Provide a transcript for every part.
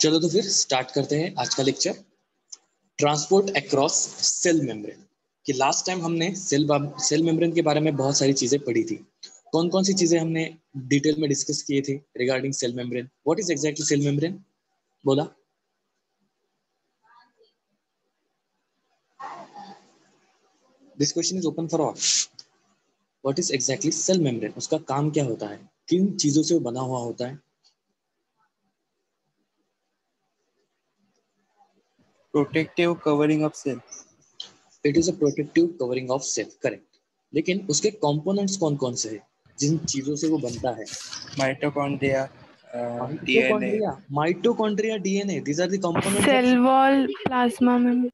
चलो तो फिर स्टार्ट करते हैं आज का lecture, transport across cell membrane. कि लास्ट टाइम हमने सेल मेम्ब्रेन के बारे में बहुत सारी चीजें पढ़ी थी। कौन कौन सी चीजें हमने डिटेल में डिस्कस किए थे regarding cell membrane? What is exactly cell membrane? बोला। This question is open for all. What is exactly cell membrane? उसका काम क्या होता है? किन चीजों से वो बना हुआ होता है? Protective covering of cell. It is a protective covering of cell, correct. लेकिन उसके कंपोनेंट्स कौन कौन से हैं जिन चीजों से वो बनता है? Mitochondria, DNA, mitochondria, DNA, these are the components of cell wall, plasma membrane.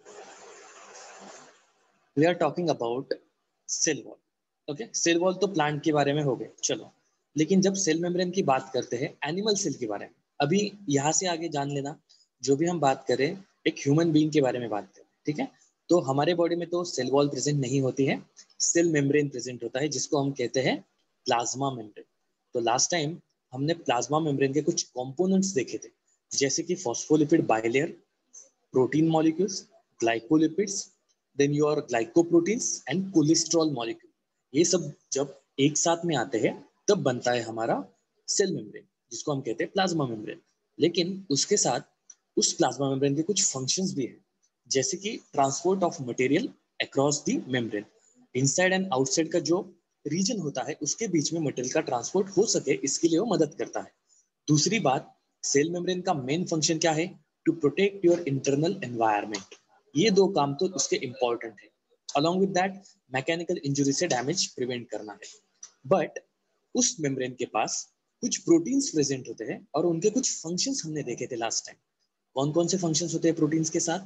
we are talking about cell wall. Okay, cell wall तो प्लांट के बारे में हो गए, चलो। लेकिन जब सेल मेम्ब्रेन की बात करते हैं एनिमल सेल के बारे में, अभी यहाँ से आगे जान लेना, जो भी हम बात करें एक ह्यूमन बीइंग के बारे में बात करें, ठीक है? तो हमारे बॉडी में तो सेल वॉल प्रेजेंट नहीं होती है, सेल मेम्ब्रेन प्रेजेंट होता है, जिसको हम कहते हैं प्लाज्मा मेम्ब्रेन। तो लास्ट टाइम हमने प्लाज्मा मेम्ब्रेन के कुछ कंपोनेंट्स देखे थे, जैसे कि phospholipid bilayer, protein molecules, glycolipids, then your glycoproteins and cholesterol molecule. ये सब जब एक साथ में आते हैं तब बनता है हमारा सेल मेम्ब्रेन, जिसको हम कहते हैं प्लाज्मा मेम्ब्रेन। लेकिन उसके साथ उस प्लाज्मा मेम्ब्रेन के कुछ फंक्शंस भी हैं, जैसे कि transport of material across the membrane. Inside and outside का जो रीजन होता है उसके बीच में मटेरियल का ट्रांसपोर्ट हो सके, इसके लिए वो मदद करता है। दूसरी बात, सेल मेम्ब्रेन का मेन फंक्शन क्या है? To protect your internal environment. ये दो काम तो उसके इंपॉर्टेंट है। Along with that, mechanical injury से डैमेज प्रिवेंट करना है। बट उस मेम्ब्रेन के पास कुछ प्रोटीन्स प्रेजेंट होते हैं और उनके कुछ फंक्शंस हमने देखे थे लास्ट टाइम। कौन कौन से फंक्शंस होते हैं प्रोटीन्स के साथ?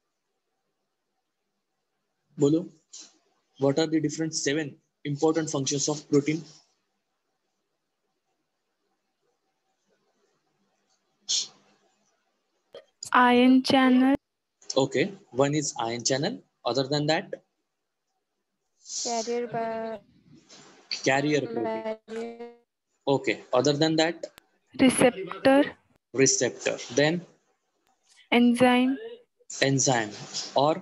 बोलो, what are the different 7 important functions of protein? Ion channel, Okay, one is ion channel. Other than that, carrier carrier protein. barrier, Okay, other than that, receptor, receptor. Then enzyme, enzyme or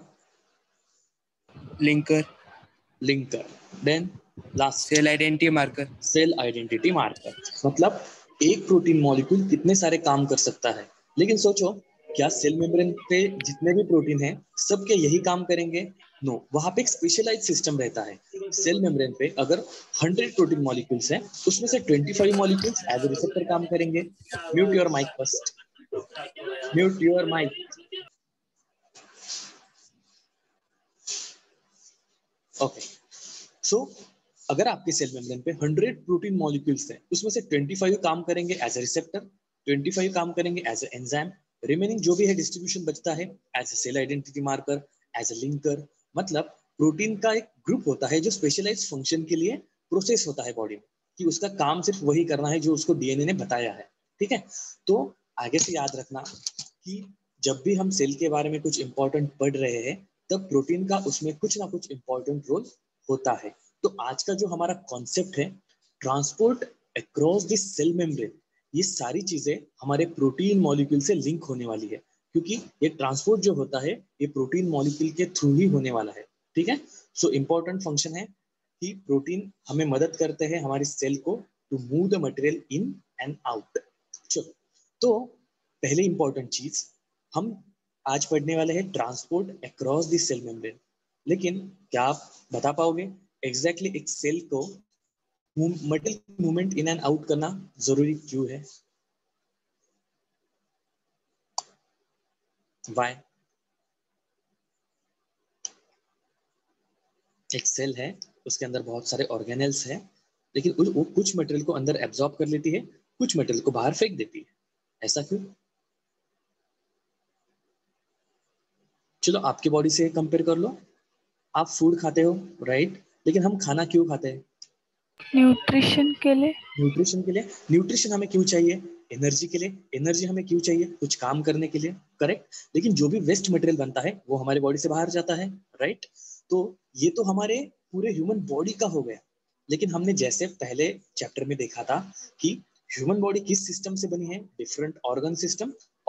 linker, linker. Then last, cell identity marker. Cell identity marker. मतलब एक protein molecule कितने सारे काम कर सकता है। लेकिन सोचो, क्या सेल मेम्ब्रेन पे जितने भी प्रोटीन हैं सब के यही काम करेंगे? नो, वहां पे एक स्पेशलाइज सिस्टम रहता है। सेल मेम्ब्रेन पे अगर 100 प्रोटीन मॉलिक्यूल्स हैं, उसमें से 25 मॉलिक्यूल्स एज ए रिसेप्टर काम करेंगे। Mute your mic first, mute your mic. Okay, so अगर आपके सेल मेम्ब्रेन पे 100 प्रोटीन मॉलिक्यूल्स हैं, उसमें से 25 काम करेंगे एज ए रिसेप्टर, 25 काम करेंगे एज ए एंजाइम, रिमेनिंग जो भी है डिस्ट्रीब्यूशन बचता है as a cell identity marker, as a linker. मतलब प्रोटीन का एक ग्रुप होता है जो स्पेशलाइज फंक्शन के लिए प्रोसेस होता है बॉडी में, कि उसका काम सिर्फ वही करना है जो उसको डीएनए ने बताया है। ठीक है, तो आगे से याद रखना कि जब भी हम सेल के बारे में कुछ इंपॉर्टेंट पढ़ रहे हैं, तब प्रोटीन का उसमें कुछ ना कुछ इंपॉर्टेंट रोल होता है। तो आज का जो हमारा कॉन्सेप्ट है, transport across the cell membrane, ये सारी चीजें हमारे प्रोटीन मॉलिक्यूल से लिंक होने वाली है, क्योंकि ये ट्रांसपोर्ट जो होता है ये प्रोटीन मॉलिक्यूल के थ्रू ही होने वाला है। ठीक है, सो इंपॉर्टेंट फंक्शन है कि प्रोटीन हमें मदद करते हैं हमारी सेल को to move the material in and out. चलो, तो पहले इंपॉर्टेंट चीज हम आज पढ़ने वाले हैं, transport across the cell membrane. लेकिन क्या आप बता पाओगे एग्जैक्टली एक सेल को material movement in and out करना जरूरी क्यों है? Why? एक सेल है, उसके अंदर बहुत सारे ऑर्गेनेल्स हैं, लेकिन वो कुछ मटेरियल को अंदर एब्जॉर्ब कर लेती है, कुछ मटेरियल को बाहर फेंक देती है। ऐसा क्यों? चलो आपकी बॉडी से कंपेयर कर लो। आप फूड खाते हो, राइट? लेकिन हम खाना क्यों खाते हैं? न्यूट्रिशन के लिए। न्यूट्रिशन के लिए। न्यूट्रिशन हमें क्यों चाहिए? एनर्जी के लिए। एनर्जी हमें क्यों चाहिए? कुछ काम करने के लिए, करेक्ट? लेकिन जो भी वेस्ट मटेरियल बनता है वो हमारे बॉडी से बाहर जाता है, राइट? तो ये तो हमारे पूरे ह्यूमन बॉडी का हो गया। लेकिन हमने जैसे पहले चैप्टर में देखा था कि ह्यूमन बॉडी किस सिस्टम से बनी है, different organ system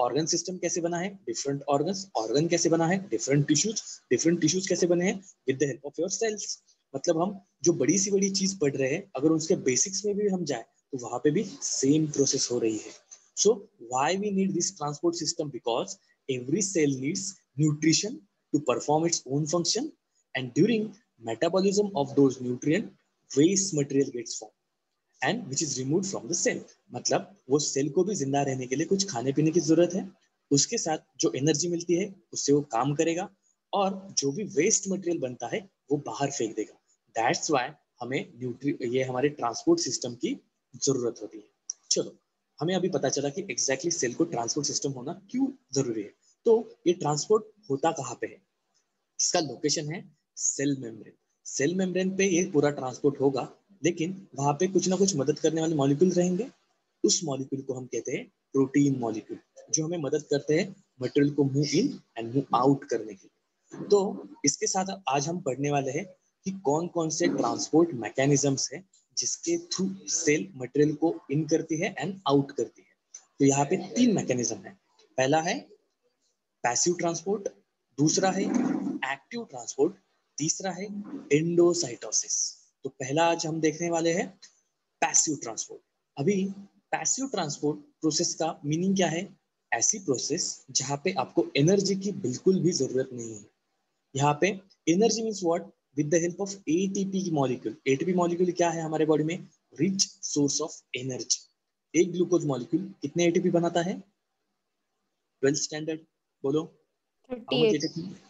organ system कैसे बना है, डिफरेंट ऑर्गन कैसे बना है, डिफरेंट टिश्यूज कैसे बने हैं, with the help of your cells. मतलब हम जो बड़ी सी बड़ी चीज पढ़ रहे हैं, अगर उसके बेसिक्स में भी हम जाए तो वहां पे भी सेम प्रोसेस हो रही है। So why we need this transport system, because every cell needs nutrition to perform its own function, and during metabolism of those nutrient waste material gets formed and which is removed from the cell। मतलब वो cell को भी जिंदा रहने के लिए कुछ खाने पीने की जरूरत है, उसके साथ जो एनर्जी मिलती है उससे वो काम करेगा, और जो भी वेस्ट मटेरियल बनता है वो बाहर फेंक देगा। दैट्स व्हाई हमें ये हमारे ट्रांसपोर्ट सिस्टम की जरूरत होती है। चलो, हमें अभी पता चला कि एग्जैक्टली सेल को ट्रांसपोर्ट सिस्टम होना क्यों जरूरी है। तो ये ट्रांसपोर्ट होता कहाँ पे है, इसका लोकेशन है सेल मेम्ब्रेन। सेल मेम्ब्रेन पे ये पूरा ट्रांसपोर्ट होगा, लेकिन वहां पे कुछ ना कुछ मदद करने वाले मॉलिक्यूल रहेंगे। उस मॉलिक्यूल को हम कहते हैं प्रोटीन मॉलिक्यूल, जो हमें मदद करते हैं मटेरियल को move in and move out करने के लिए। तो इसके साथ आज हम पढ़ने वाले हैं कि कौन कौन से ट्रांसपोर्ट मैकेनिज्म्स है जिसके थ्रू सेल मटेरियल को इन करती है एंड आउट करती है। तो यहाँ पे 3 मैकेनिज्म है। पहला है पैसिव ट्रांसपोर्ट, दूसरा है एक्टिव ट्रांसपोर्ट, तीसरा है एंडोसाइटोसिस। तो पहला आज हम देखने वाले हैं पैसिव ट्रांसपोर्ट। अभी पैसिव ट्रांसपोर्ट प्रोसेस का मीनिंग क्या है, ऐसी प्रोसेस जहां पे आपको एनर्जी की बिल्कुल भी जरूरत नहीं है। यहाँ पे energy means what, with the help of ATP molecule. ATP molecule क्या है हमारे बॉडी में, रिच सोर्स ऑफ एनर्जी। एक ग्लूकोज मॉलिक्यूल कितने एटीपी बनाता है, 12th स्टैंडर्ड बोलो, 38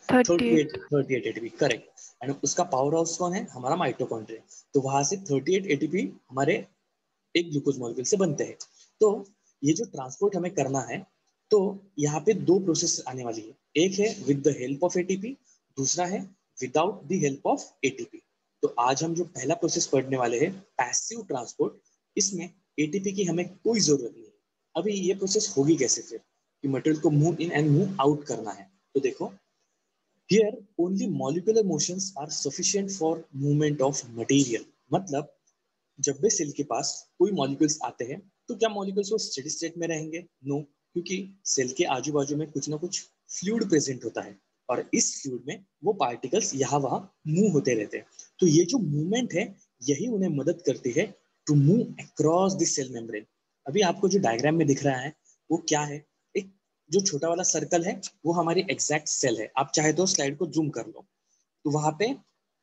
38 एटीपी, करेक्ट। एंड उसका पावर हाउस कौन है, हमारा माइटोकॉन्ड्रिया। तो वहां से 38 एटीपी हमारे एक ग्लूकोज मॉलिक्यूल से बनते हैं। तो ये जो ट्रांसपोर्ट हमें करना है, तो यहाँ पे 2 प्रोसेस आने वाली है। एक है with the help of ATP, दूसरा है without the help of ATP. तो आज हम जो पहला प्रोसेस पढ़ने वाले हैं पैसिव ट्रांसपोर्ट, इसमें एटीपी की हमें कोई जरूरत नहीं है। अभी ये प्रोसेस होगी कैसे फिर, कि मटेरियल को move in and move out करना है। तो देखो, here only molecular motions are sufficient for movement of material. मतलब जब भी सेल के पास कोई मॉलिक्यूल्स आते हैं, तो क्या मॉलिक्यूल्स वो स्टेडी स्टेट में रहेंगे, नो, क्योंकि सेल के आजू बाजू में कुछ ना कुछ फ्लूइड प्रेजेंट होता है, और इस फ्लूइड में वो पार्टिकल्स यहाँ वहां मूव होते रहते हैं। तो ये जो मूवमेंट है, यही उन्हें मदद करती है to move across the cell membrane. अभी आपको जो डायग्राम में दिख रहा है वो क्या है, एक जो छोटा वाला सर्कल है वो हमारी एग्जैक्ट सेल है। आप चाहे तो स्लाइड को जूम कर लो, तो वहां पे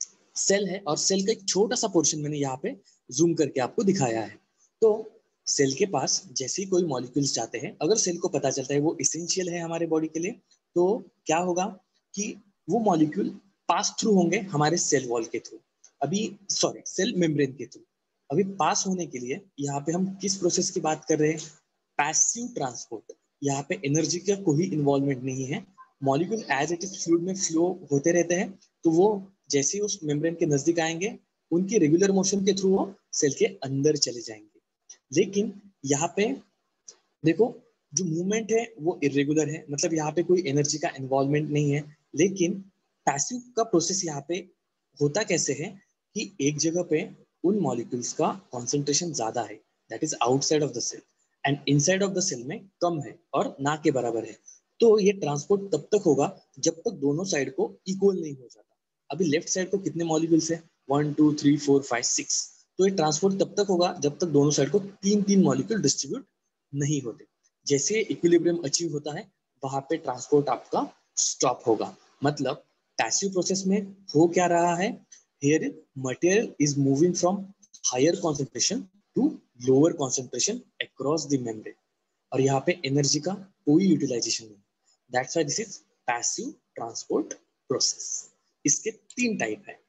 सेल है, और सेल का एक छोटा सा पोर्शन मैंने यहाँ पे जूम करके आपको दिखाया है। तो सेल के पास जैसे ही कोई मॉलिक्यूल्स जाते हैं, अगर सेल को पता चलता है वो इसेंशियल है हमारे बॉडी के लिए, तो क्या होगा कि वो मॉलिक्यूल पास थ्रू होंगे हमारे सेल वॉल के थ्रू, अभी सॉरी सेल मेम्ब्रेन के थ्रू। अभी पास होने के लिए यहाँ पे हम किस प्रोसेस की बात कर रहे हैं, पैसिव ट्रांसपोर्ट। यहाँ पे एनर्जी का कोई इन्वॉल्वमेंट नहीं है, molecule as it is fluid में फ्लो होते रहते हैं। तो वो जैसे ही उस मेम्ब्रेन के नजदीक आएंगे, उनकी रेगुलर मोशन के थ्रू वो सेल के अंदर चले जाएंगे। लेकिन यहाँ पे देखो, जो मूवमेंट है वो इरेगुलर है, मतलब यहाँ पे कोई एनर्जी का इन्वॉल्वमेंट नहीं है। लेकिन पैसिव का प्रोसेस यहाँ पे होता कैसे है कि एक जगह पे उन मॉलिक्यूल्स का कॉन्सेंट्रेशन ज्यादा है, that is outside of the cell, and inside of the cell में कम है और ना के बराबर है। तो ये ट्रांसपोर्ट तब तक होगा जब तक दोनों साइड को इक्वल नहीं हो जाता। अभी लेफ्ट साइड को कितने मॉलिक्यूल्स है, 1 2 3 4 5 6। तो ये ट्रांसपोर्ट तब तक होगा जब तक दोनों साइड को 3 मॉलिक्यूल डिस्ट्रीब्यूट नहीं होते। जैसे इक्विलिब्रियम अचीव होता है, वहां पे ट्रांसपोर्ट आपका स्टॉप होगा। मतलब पैसिव प्रोसेस में हो क्या रहा है, here material is moving from higher concentration to lower concentration across the membrane, और यहाँ पे एनर्जी का कोई यूटिलाइजेशन नहीं। That's why this is passive transport process. इसके 3 टाइप है,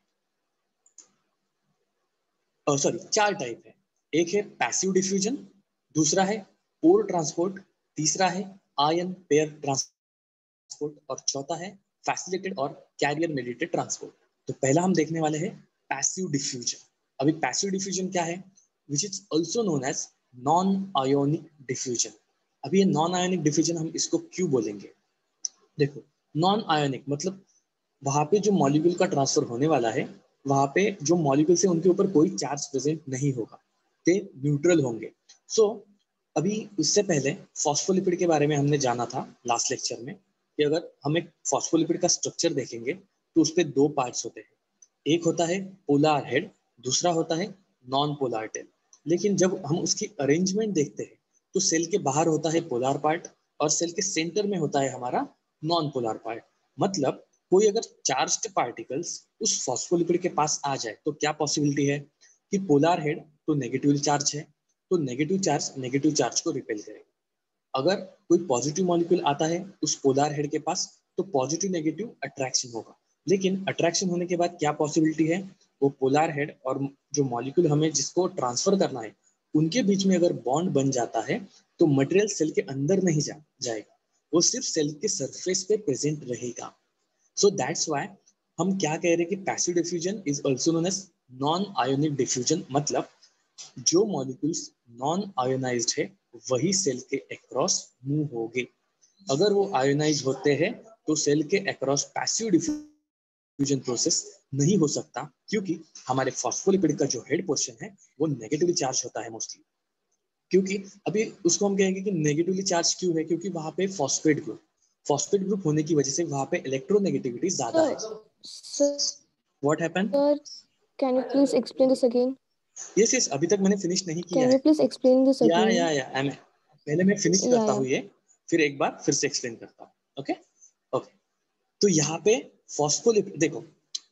सॉरी 4 टाइप है। एक है पैसिव डिफ्यूजन, दूसरा है पोर ट्रांसपोर्ट, तीसरा है आयन पेयर ट्रांसपोर्ट, और चौथा है फैसिलिटेटेड और कैरियर मेडिएटेड ट्रांसपोर्ट। तो पहला हम देखने वाले हैं पैसिव डिफ्यूजन। अभी पैसिव डिफ्यूजन क्या है, which is also known as non ionic diffusion. अभी ये नॉन आयोनिक डिफ्यूजन हम इसको क्यों बोलेंगे, देखो नॉन आयोनिक मतलब वहां पे जो मॉलिक्यूल का ट्रांसफर होने वाला है, वहां पे जो मॉलिक्यूल्स है उनके ऊपर कोई चार्ज प्रेजेंट नहीं होगा, ते न्यूट्रल होंगे। सो अभी उससे पहले फॉस्फोलिपिड के बारे में हमने जाना था लास्ट लेक्चर में कि अगर हम एक फॉस्फोलिपिड का स्ट्रक्चर देखेंगे तो उसपे दो पार्ट्स होते हैं, एक होता है पोलर हेड, दूसरा होता है नॉन पोलर टेल। लेकिन जब हम उसकी अरेंजमेंट देखते हैं तो सेल के बाहर होता है पोलर पार्ट और सेल के सेंटर में होता है हमारा नॉन पोलर पार्ट। मतलब कोई अगर चार्ज्ड पार्टिकल्स उस फॉस्फोलिपिड के पास आ जाए तो क्या पॉसिबिलिटी है कि पोलर हेड तो नेगेटिवली चार्ज है, तो नेगेटिव चार्ज को रिपेल करेगा। अगर कोई पॉजिटिव मॉलिक्यूल आता है उस पोलर हेड के पास तो पॉजिटिव नेगेटिव अट्रैक्शन होगा। लेकिन अट्रैक्शन होने के बाद क्या पॉसिबिलिटी है, वो पोलर हेड और जो मॉलिक्यूल हमें जिसको ट्रांसफर करना है उनके बीच में अगर बॉन्ड बन जाता है तो मटेरियल सेल के अंदर नहीं जाएगा, वो सिर्फ सेल के सरफेस पे प्रेजेंट रहेगा। सो दैट्स व्हाई हम क्या कह रहे हैं कि passive diffusion is also known as non ionic diffusion. मतलब जो मॉलिक्यूल्स नॉन आयोनाइज्ड है वही सेल के अक्रॉस मूव होंगे। अगर वो आयोनाइज होते हैं तो सेल के अक्रॉस पैसिव डिफ्यूजन प्रोसेस नहीं हो सकता, क्योंकि हमारे फॉस्फोलिपिड का जो हेड पोर्शन है वो नेगेटिवली चार्ज होता है मोस्टली। क्योंकि अभी उसको हम कहेंगे कि नेगेटिवली चार्ज क्यों है, क्योंकि वहां पे फॉस्फेट ग्रुप होने की वजह से वहां पे इलेक्ट्रोनेगेटिविटी ज्यादा है। What happen? Sir, can you please explain this again? Yes, अभी तक मैंने फिनिश नहीं किया Can है। you please explain this again? पहले मैं फिनिश Yeah, करता yeah. हूँ ये, फिर एक बार फिर से एक्सप्लेन करता हूँ। ओके ओके, तो यहाँ पे फॉस्फोलिपिड देखो,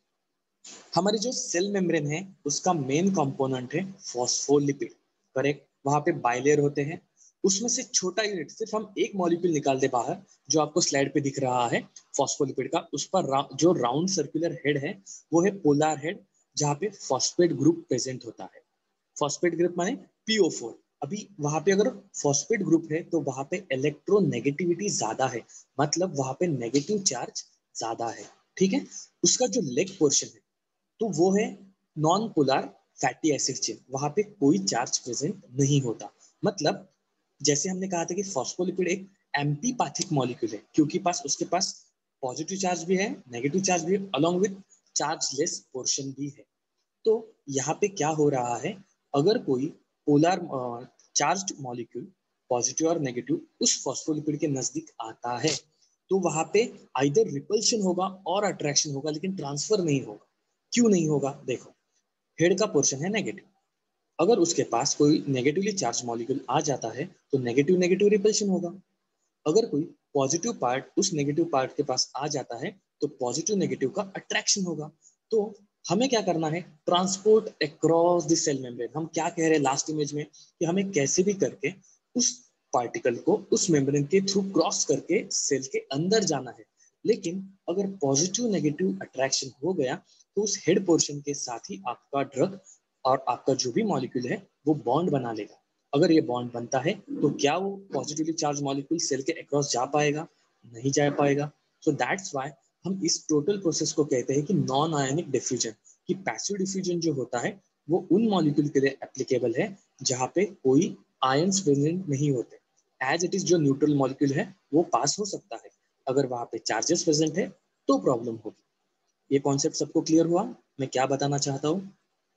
हमारी जो सेल मेम्ब्रेन है उसका मेन कंपोनेंट है फॉस्फोलिपिड, करेक्ट। वहां पे बाइलेयर होते हैं, उसमें से छोटा यूनिट सिर्फ हम एक मॉलिक्यूल निकाल दे बाहर, जो आपको स्लाइड पे दिख रहा है फॉस्फोलिपिड का, उस पर जो राउंड सर्कुलर हेड है वो है पोलर हेड, जहाँ पे फॉस्फेट ग्रुप प्रेजेंट होता है। फॉस्फेट ग्रुप माने PO4। अभी वहां पे अगर फॉस्फेट ग्रुप है तो वहां पे इलेक्ट्रोनेगेटिविटी ज्यादा है, मतलब वहां पे नेगेटिव चार्ज ज्यादा है, ठीक है। उसका जो लेग पोर्शन है तो वो है non polar fatty acid chain, वहां पे कोई चार्ज प्रेजेंट नहीं होता। मतलब जैसे हमने कहा था कि फॉस्फोलिपिड एक एम्पीपैथिक मॉलिक्यूल है, क्योंकि उसके पास पॉजिटिव चार्ज भी है, नेगेटिव चार्ज भी है, अलोंग विद चार्जलेस पोर्शन भी है। तो यहाँ पे क्या हो रहा है, अगर कोई पोलर चार्ज्ड मॉलिक्यूल पॉजिटिव और नेगेटिव उस फॉस्फोलिपिड के नजदीक आता है तो वहां पे आइदर रिपल्शन होगा और अट्रैक्शन होगा, लेकिन ट्रांसफर नहीं होगा। क्यों नहीं होगा? देखो, हेड का पोर्शन है नेगेटिव, अगर उसके पास कोई नेगेटिवली चार्ज मॉलिक्यूल आ जाता है तो नेगेटिव नेगेटिव रिपल्शन होगा। अगर कोई पॉजिटिव पार्ट उस नेगेटिव पार्ट के पास आ जाता है तो पॉजिटिव नेगेटिव का अट्रैक्शन होगा। तो हमें क्या करना है, transport across the cell membrane. हम क्या कह रहे हैं लास्ट इमेज में कि हमें कैसे भी करके उस पार्टिकल को उस मेम्ब्रेन के थ्रू क्रॉस करके सेल के अंदर जाना है। लेकिन अगर पॉजिटिव नेगेटिव अट्रैक्शन हो गया तो उस हेड पोर्शन के साथ ही आपका ड्रग और आपका जो भी मॉलिक्यूल है वो बॉन्ड बना लेगा। अगर ये बॉन्ड बनता है तो क्या वो पॉजिटिवली चार्ज मॉलिक्यूल सेल के अक्रॉस जा पाएगा? नहीं जा पाएगा। सो दैट्स व्हाई हम इस टोटल प्रोसेस को कहते हैं कि नॉन आयनिक डिफ्यूजन। कि पैसिव डिफ्यूजन जो होता है वो उन मॉलिक्यूल के लिए एप्लीकेबल है जहाँ पे कोई आयंस प्रेजेंट नहीं होते। एज इट इज जो न्यूट्रल मॉलिक्यूल है वो पास हो सकता है, अगर वहां पे चार्जेस प्रेजेंट है तो प्रॉब्लम होगी। ये कॉन्सेप्ट सबको क्लियर हुआ मैं क्या बताना चाहता हूँ?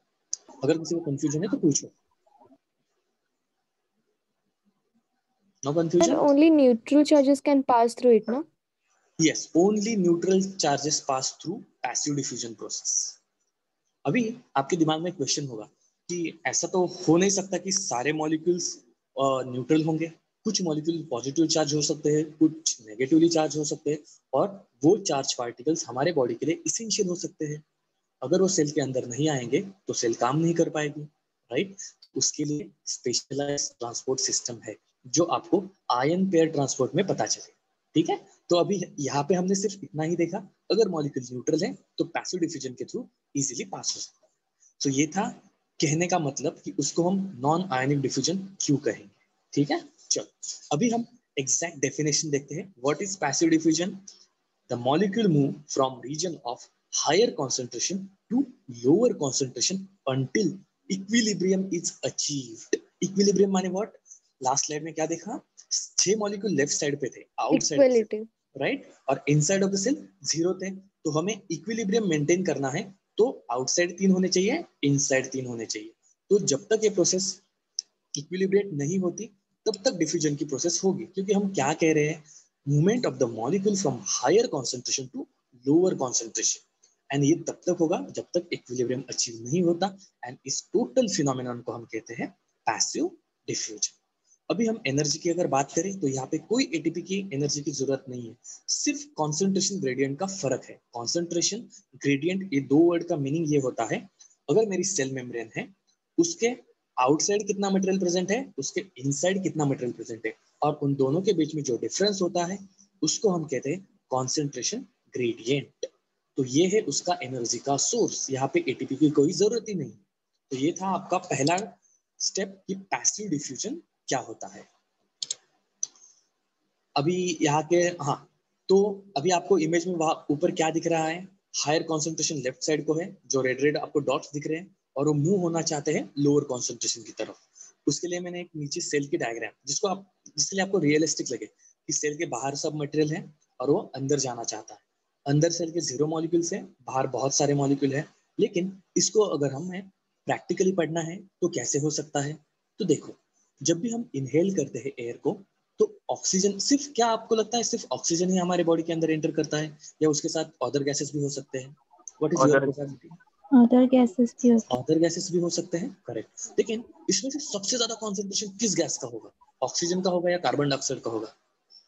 अगर किसी को कंफ्यूजन है तो पूछो। No Sir, confusion? only neutral charges can pass through it, no? Yes, only neutral charges pass through passive diffusion process. अभी आपके दिमाग में क्वेश्चन होगा कि ऐसा तो हो नहीं सकता कि सारे मॉलिक्यूल्स न्यूट्रल होंगे, कुछ मॉलिक्यूल पॉजिटिव चार्ज हो सकते हैं, कुछ नेगेटिवली चार्ज हो सकते हैं, और वो चार्ज पार्टिकल्स हमारे बॉडी के लिए इसेंशियल हो सकते हैं। अगर वो सेल के अंदर नहीं आएंगे तो सेल काम नहीं कर पाएगी, राइट। उसके लिए स्पेशलाइज्ड ट्रांसपोर्ट सिस्टम है जो आपको आयन पेयर ट्रांसपोर्ट में पता चले, ठीक है। तो अभी यहाँ पे हमने सिर्फ इतना ही देखा, अगर मॉलिक्यूल न्यूट्रल है तो पैसिव डिफ्यूजन के थ्रू इजीली पास हो सकता है। तो ये था कहने का मतलब कि उसको हम नॉन आयनिक डिफ्यूजन क्यों कहेंगे, ठीक है। चलो अभी हम एग्जैक्ट डेफिनेशन देखते हैं। What is passive diffusion? The molecule move from region of higher concentration to lower concentration until equilibrium is achieved. Equilibrium माने what? लास्ट स्लाइड में क्या देखा? 6 मॉलिक्यूल लेफ्ट साइड पे थे, outside of cell, Equality. Right, और inside of the cell 0 थे। तो हमें इक्विलिब्रियम मेंटेन करना है तो आउटसाइड 3 होने चाहिए, इनसाइड 3 होने चाहिए। तो जब तक ये प्रोसेस इक्विलिब्रेट नहीं होती तब तक डिफ्यूजन की प्रोसेस होगी, क्योंकि हम क्या कह रहे हैं, movement of the molecule from higher concentration to lower concentration, and ये तब तक होगा जब तक इक्विलिब्रियम अचीव नहीं होता, एंड इस टोटल फिनोमेनन को हम कहते हैं पैसिव डिफ्यूजन। अभी हम एनर्जी की अगर बात करें तो यहाँ पे कोई एटीपी की एनर्जी की जरूरत नहीं है, सिर्फ कॉन्सेंट्रेशन ग्रेडियंट का फर्क है। कॉन्सेंट्रेशन ग्रेडियंट, ये दो वर्ड का मीनिंग ये होता है, अगर मेरी सेल मेम्ब्रेन है, उसके आउटसाइड कितना मटेरियल प्रेजेंट है, उसके इनसाइड कितना मटेरियल प्रेजेंट है, और उन दोनों के बीच में जो डिफरेंस होता है उसको हम कहते हैं कॉन्सेंट्रेशन ग्रेडियंट। तो ये है उसका एनर्जी का सोर्स, यहाँ पे एटीपी की कोई जरूरत ही नहीं। तो ये था आपका पहला स्टेप कि पैसिव डिफ्यूजन क्या होता है। अभी यहाँ के, हाँ, तो अभी आपको इमेज में वहां ऊपर क्या दिख रहा है, हायर कॉन्सेंट्रेशन लेफ्ट साइड को है, जो रेड रेड आपको डॉट्स दिख रहे हैं, और वो मूव होना चाहते हैं लोअर कॉन्सेंट्रेशन की तरफ। उसके लिए मैंने एक नीचे सेल की डायग्राम, जिसके लिए आपको रियलिस्टिक लगे कि सेल के बाहर सब मटेरियल है और वो अंदर जाना चाहता है। अंदर सेल के 0 मॉलिक्यूल्स है, बाहर बहुत सारे मॉलिक्यूल है, लेकिन इसको अगर हमें प्रैक्टिकली पढ़ना है तो कैसे हो सकता है। तो देखो, जब भी हम इनहेल करते हैं एयर को, तो ऑक्सीजन, सिर्फ क्या आपको लगता है सिर्फ ऑक्सीजन ही हमारे बॉडी के अंदर एंटर करता है, या उसके साथ अदर गैसेस भी हो सकते हैं? What is your probability? Other gases भी होते अदर गैसेस भी हो सकते हैं, करेक्ट। लेकिन इसमें से सबसे ज्यादा कॉन्सेंट्रेशन किस गैस का होगा, ऑक्सीजन का होगा या कार्बन डाइऑक्साइड का होगा?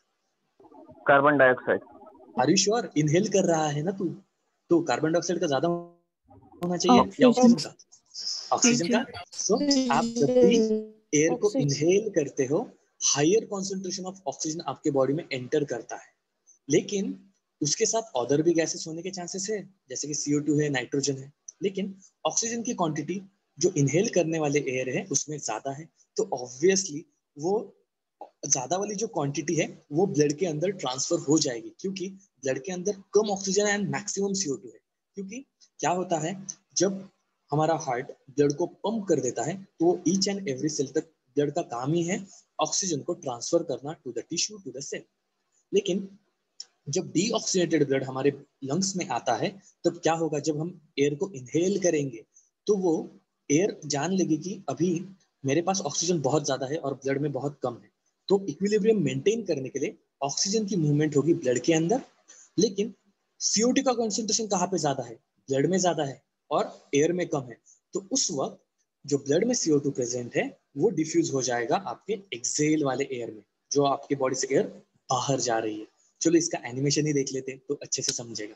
Carbon dioxide. Are you sure? Inhale कर रहा है ना तू, तो कार्बन डाइऑक्साइड का ज्यादा होना चाहिए या ऑक्सीजन का? ऑक्सीजन का। सो आप जब भी एयर को इनहेल करते हो, हायर कॉन्सेंट्रेशन ऑफ ऑक्सीजन आपके बॉडी में एंटर करता है, लेकिन उसके साथ अदर भी गैसेस होने के चांसेस है, जैसे कि CO2 है, नाइट्रोजन है, लेकिन ऑक्सीजन की क्वांटिटी जो इनहेल करने वाले एयर है उसमें ज्यादा है, तो ऑब्वियसली वो ज्यादा वाली जो क्वांटिटी है वो ब्लड के अंदर ट्रांसफर हो जाएगी, क्योंकि ब्लड के अंदर कम ऑक्सीजन एंड मैक्सिमम CO2 है। क्योंकि क्या होता है, जब हमारा हार्ट ब्लड को पंप कर देता है, तो ईच एंड एवरी सेल तक ब्लड का काम ही है ऑक्सीजन को ट्रांसफर करना to the tissue, to the cell. लेकिन जब डीऑक्सीनेटेड ब्लड हमारे लंग्स में आता है, तब क्या होगा, जब हम एयर को इनहेल करेंगे तो वो एयर जान लेगी कि अभी मेरे पास ऑक्सीजन बहुत ज्यादा है और ब्लड में बहुत कम है, तो इक्विलिब्रियम मेंटेन करने के लिए ऑक्सीजन की मूवमेंट होगी ब्लड के अंदर। लेकिन CO2 का कॉन्सेंट्रेशन कहाँ पे ज्यादा है, ब्लड में ज्यादा है और एयर में कम है, तो उस वक्त जो ब्लड में CO2 प्रेजेंट है वो डिफ्यूज हो जाएगा आपके एक्सेल वाले एयर में, जो आपके बॉडी से एयर बाहर जा रही है। चलो इसका एनिमेशन ही देख लेते तो अच्छे से समझेगा।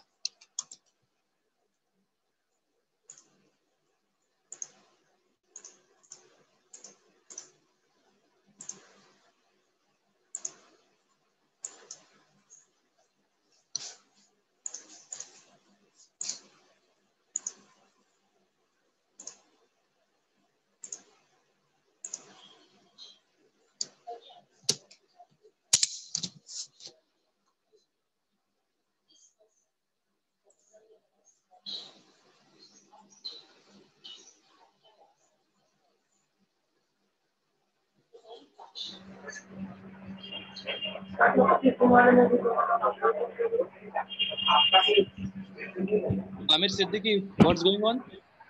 Aamir Siddiqui, what's going on?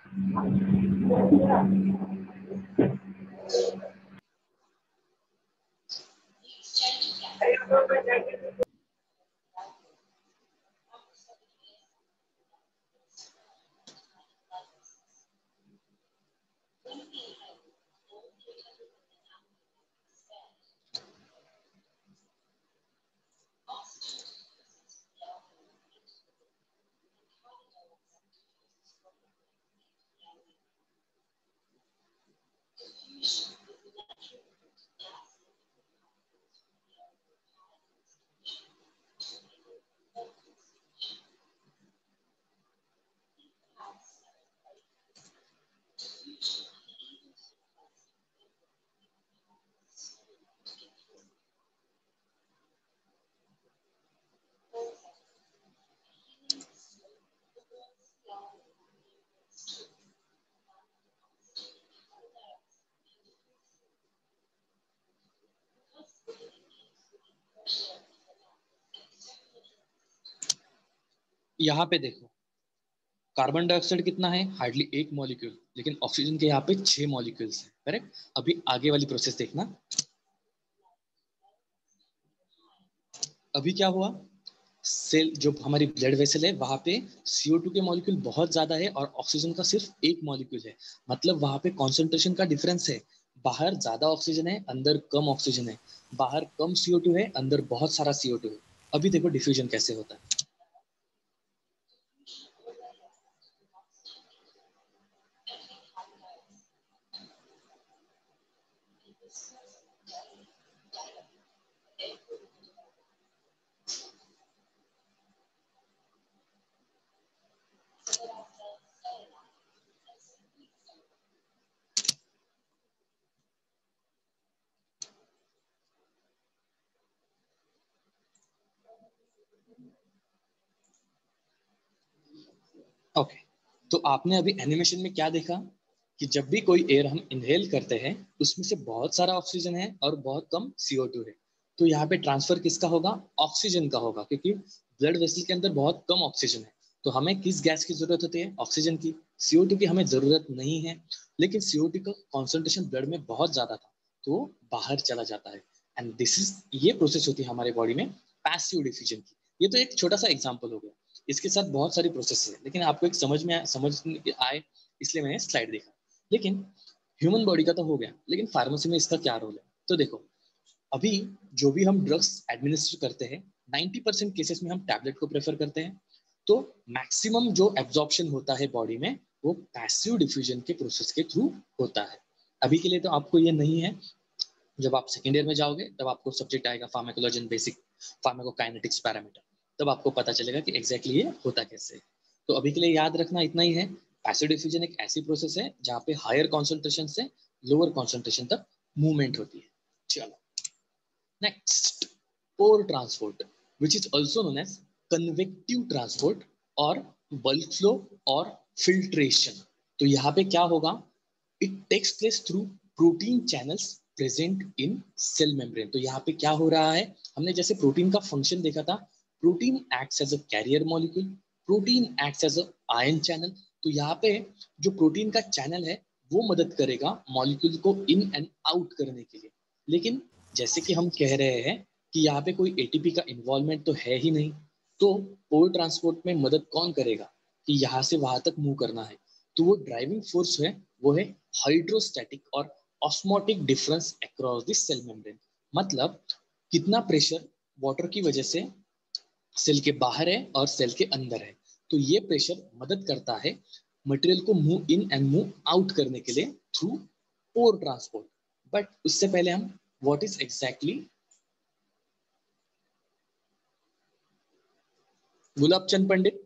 यहाँ पे देखो, कार्बन डाइऑक्साइड कितना है, हार्डली 1 मॉलिक्यूल, लेकिन ऑक्सीजन के यहाँ पे 6 मॉलिक्यूल्स हैं, करेक्ट। अभी आगे वाली प्रोसेस देखना, अभी क्या हुआ, सेल जो हमारी ब्लड वेसल है वहां पे CO2 के मॉलिक्यूल बहुत ज्यादा है और ऑक्सीजन का सिर्फ एक मॉलिक्यूल है, मतलब वहां पे कॉन्सेंट्रेशन का डिफरेंस है, बाहर ज्यादा ऑक्सीजन है अंदर कम ऑक्सीजन है, बाहर कम CO2 है अंदर बहुत सारा CO2 है। अभी देखो डिफ्यूजन कैसे होता है। ओके तो आपने अभी एनिमेशन में क्या देखा कि जब भी कोई एयर हम इनहेल करते हैं उसमें से बहुत सारा ऑक्सीजन है और बहुत कम CO2 है, तो यहाँ पे ट्रांसफर किसका होगा, ऑक्सीजन का होगा, क्योंकि ब्लड वेसल के अंदर बहुत कम ऑक्सीजन है। तो हमें किस गैस की जरूरत होती है, ऑक्सीजन की। CO2 की हमें जरूरत नहीं है, लेकिन CO2 का कॉन्सेंट्रेशन ब्लड में बहुत ज्यादा था तो बाहर चला जाता है। एंड दिस इज, ये प्रोसेस होती है हमारे बॉडी में पैसिव डिफ्यूजन की। ये तो एक छोटा सा एग्जाम्पल हो गया, इसके साथ बहुत सारी प्रोसेस है, लेकिन आपको एक समझ आए इसलिए मैंने स्लाइड देखा। लेकिन ह्यूमन बॉडी का तो हो गया, लेकिन फार्मेसी में इसका क्या रोल है। तो देखो अभी जो भी हम ड्रग्स एडमिनिस्टर करते हैं 90% केसेस में हम टैबलेट को प्रेफर करते हैं, तो मैक्सिमम जो एब्जॉर्प्शन होता है बॉडी में वो पैसिव डिफ्यूजन के प्रोसेस के थ्रू होता है। अभी के लिए तो आपको ये नहीं है, जब आप सेकेंड ईयर में जाओगे तब आपको सब्जेक्ट आएगा pharmacology and basic pharmacokinetics parameter, तब आपको पता चलेगा कि एग्जैक्टली ये होता कैसे है। तो अभी के लिए याद रखना इतना ही है, पैसिव डिफ्यूजन एक ऐसी प्रोसेस है जहाँ पे हायर कॉन्सेंट्रेशन से लोअर कॉन्सेंट्रेशन तक मूवमेंट होती है। चलो next, pore transport which is also known as convective transport और बल्क फ्लो और फिल्ट्रेशन। तो यहाँ पे क्या होगा, it takes place through protein channels present in cell membrane. तो यहाँ पे क्या हो रहा है, हमने जैसे प्रोटीन का फंक्शन देखा था, protein acts as a carrier molecule, protein acts as a ion channel. तो यहाँ पे जो प्रोटीन का चैनल है वो मदद करेगा मॉलिक्यूल को इन एंड आउट करने के लिए। लेकिन जैसे कि हम कह रहे हैं कि यहाँ पे कोई ATP का इन्वॉल्वमेंट तो है ही नहीं, तो पोर ट्रांसपोर्ट में मदद कौन करेगा कि यहाँ से वहां तक मूव करना है। तो वो ड्राइविंग फोर्स है वो है हाइड्रोस्टैटिक और osmotic difference across the cell membrane. मतलब कितना प्रेशर वाटर की वजह से सेल के बाहर है और सेल के अंदर है, तो ये प्रेशर मदद करता है मटेरियल को move in and move out करने के लिए थ्रू पोर ट्रांसपोर्ट। बट उससे पहले हम what is exactly, Gulab Chand Pandit,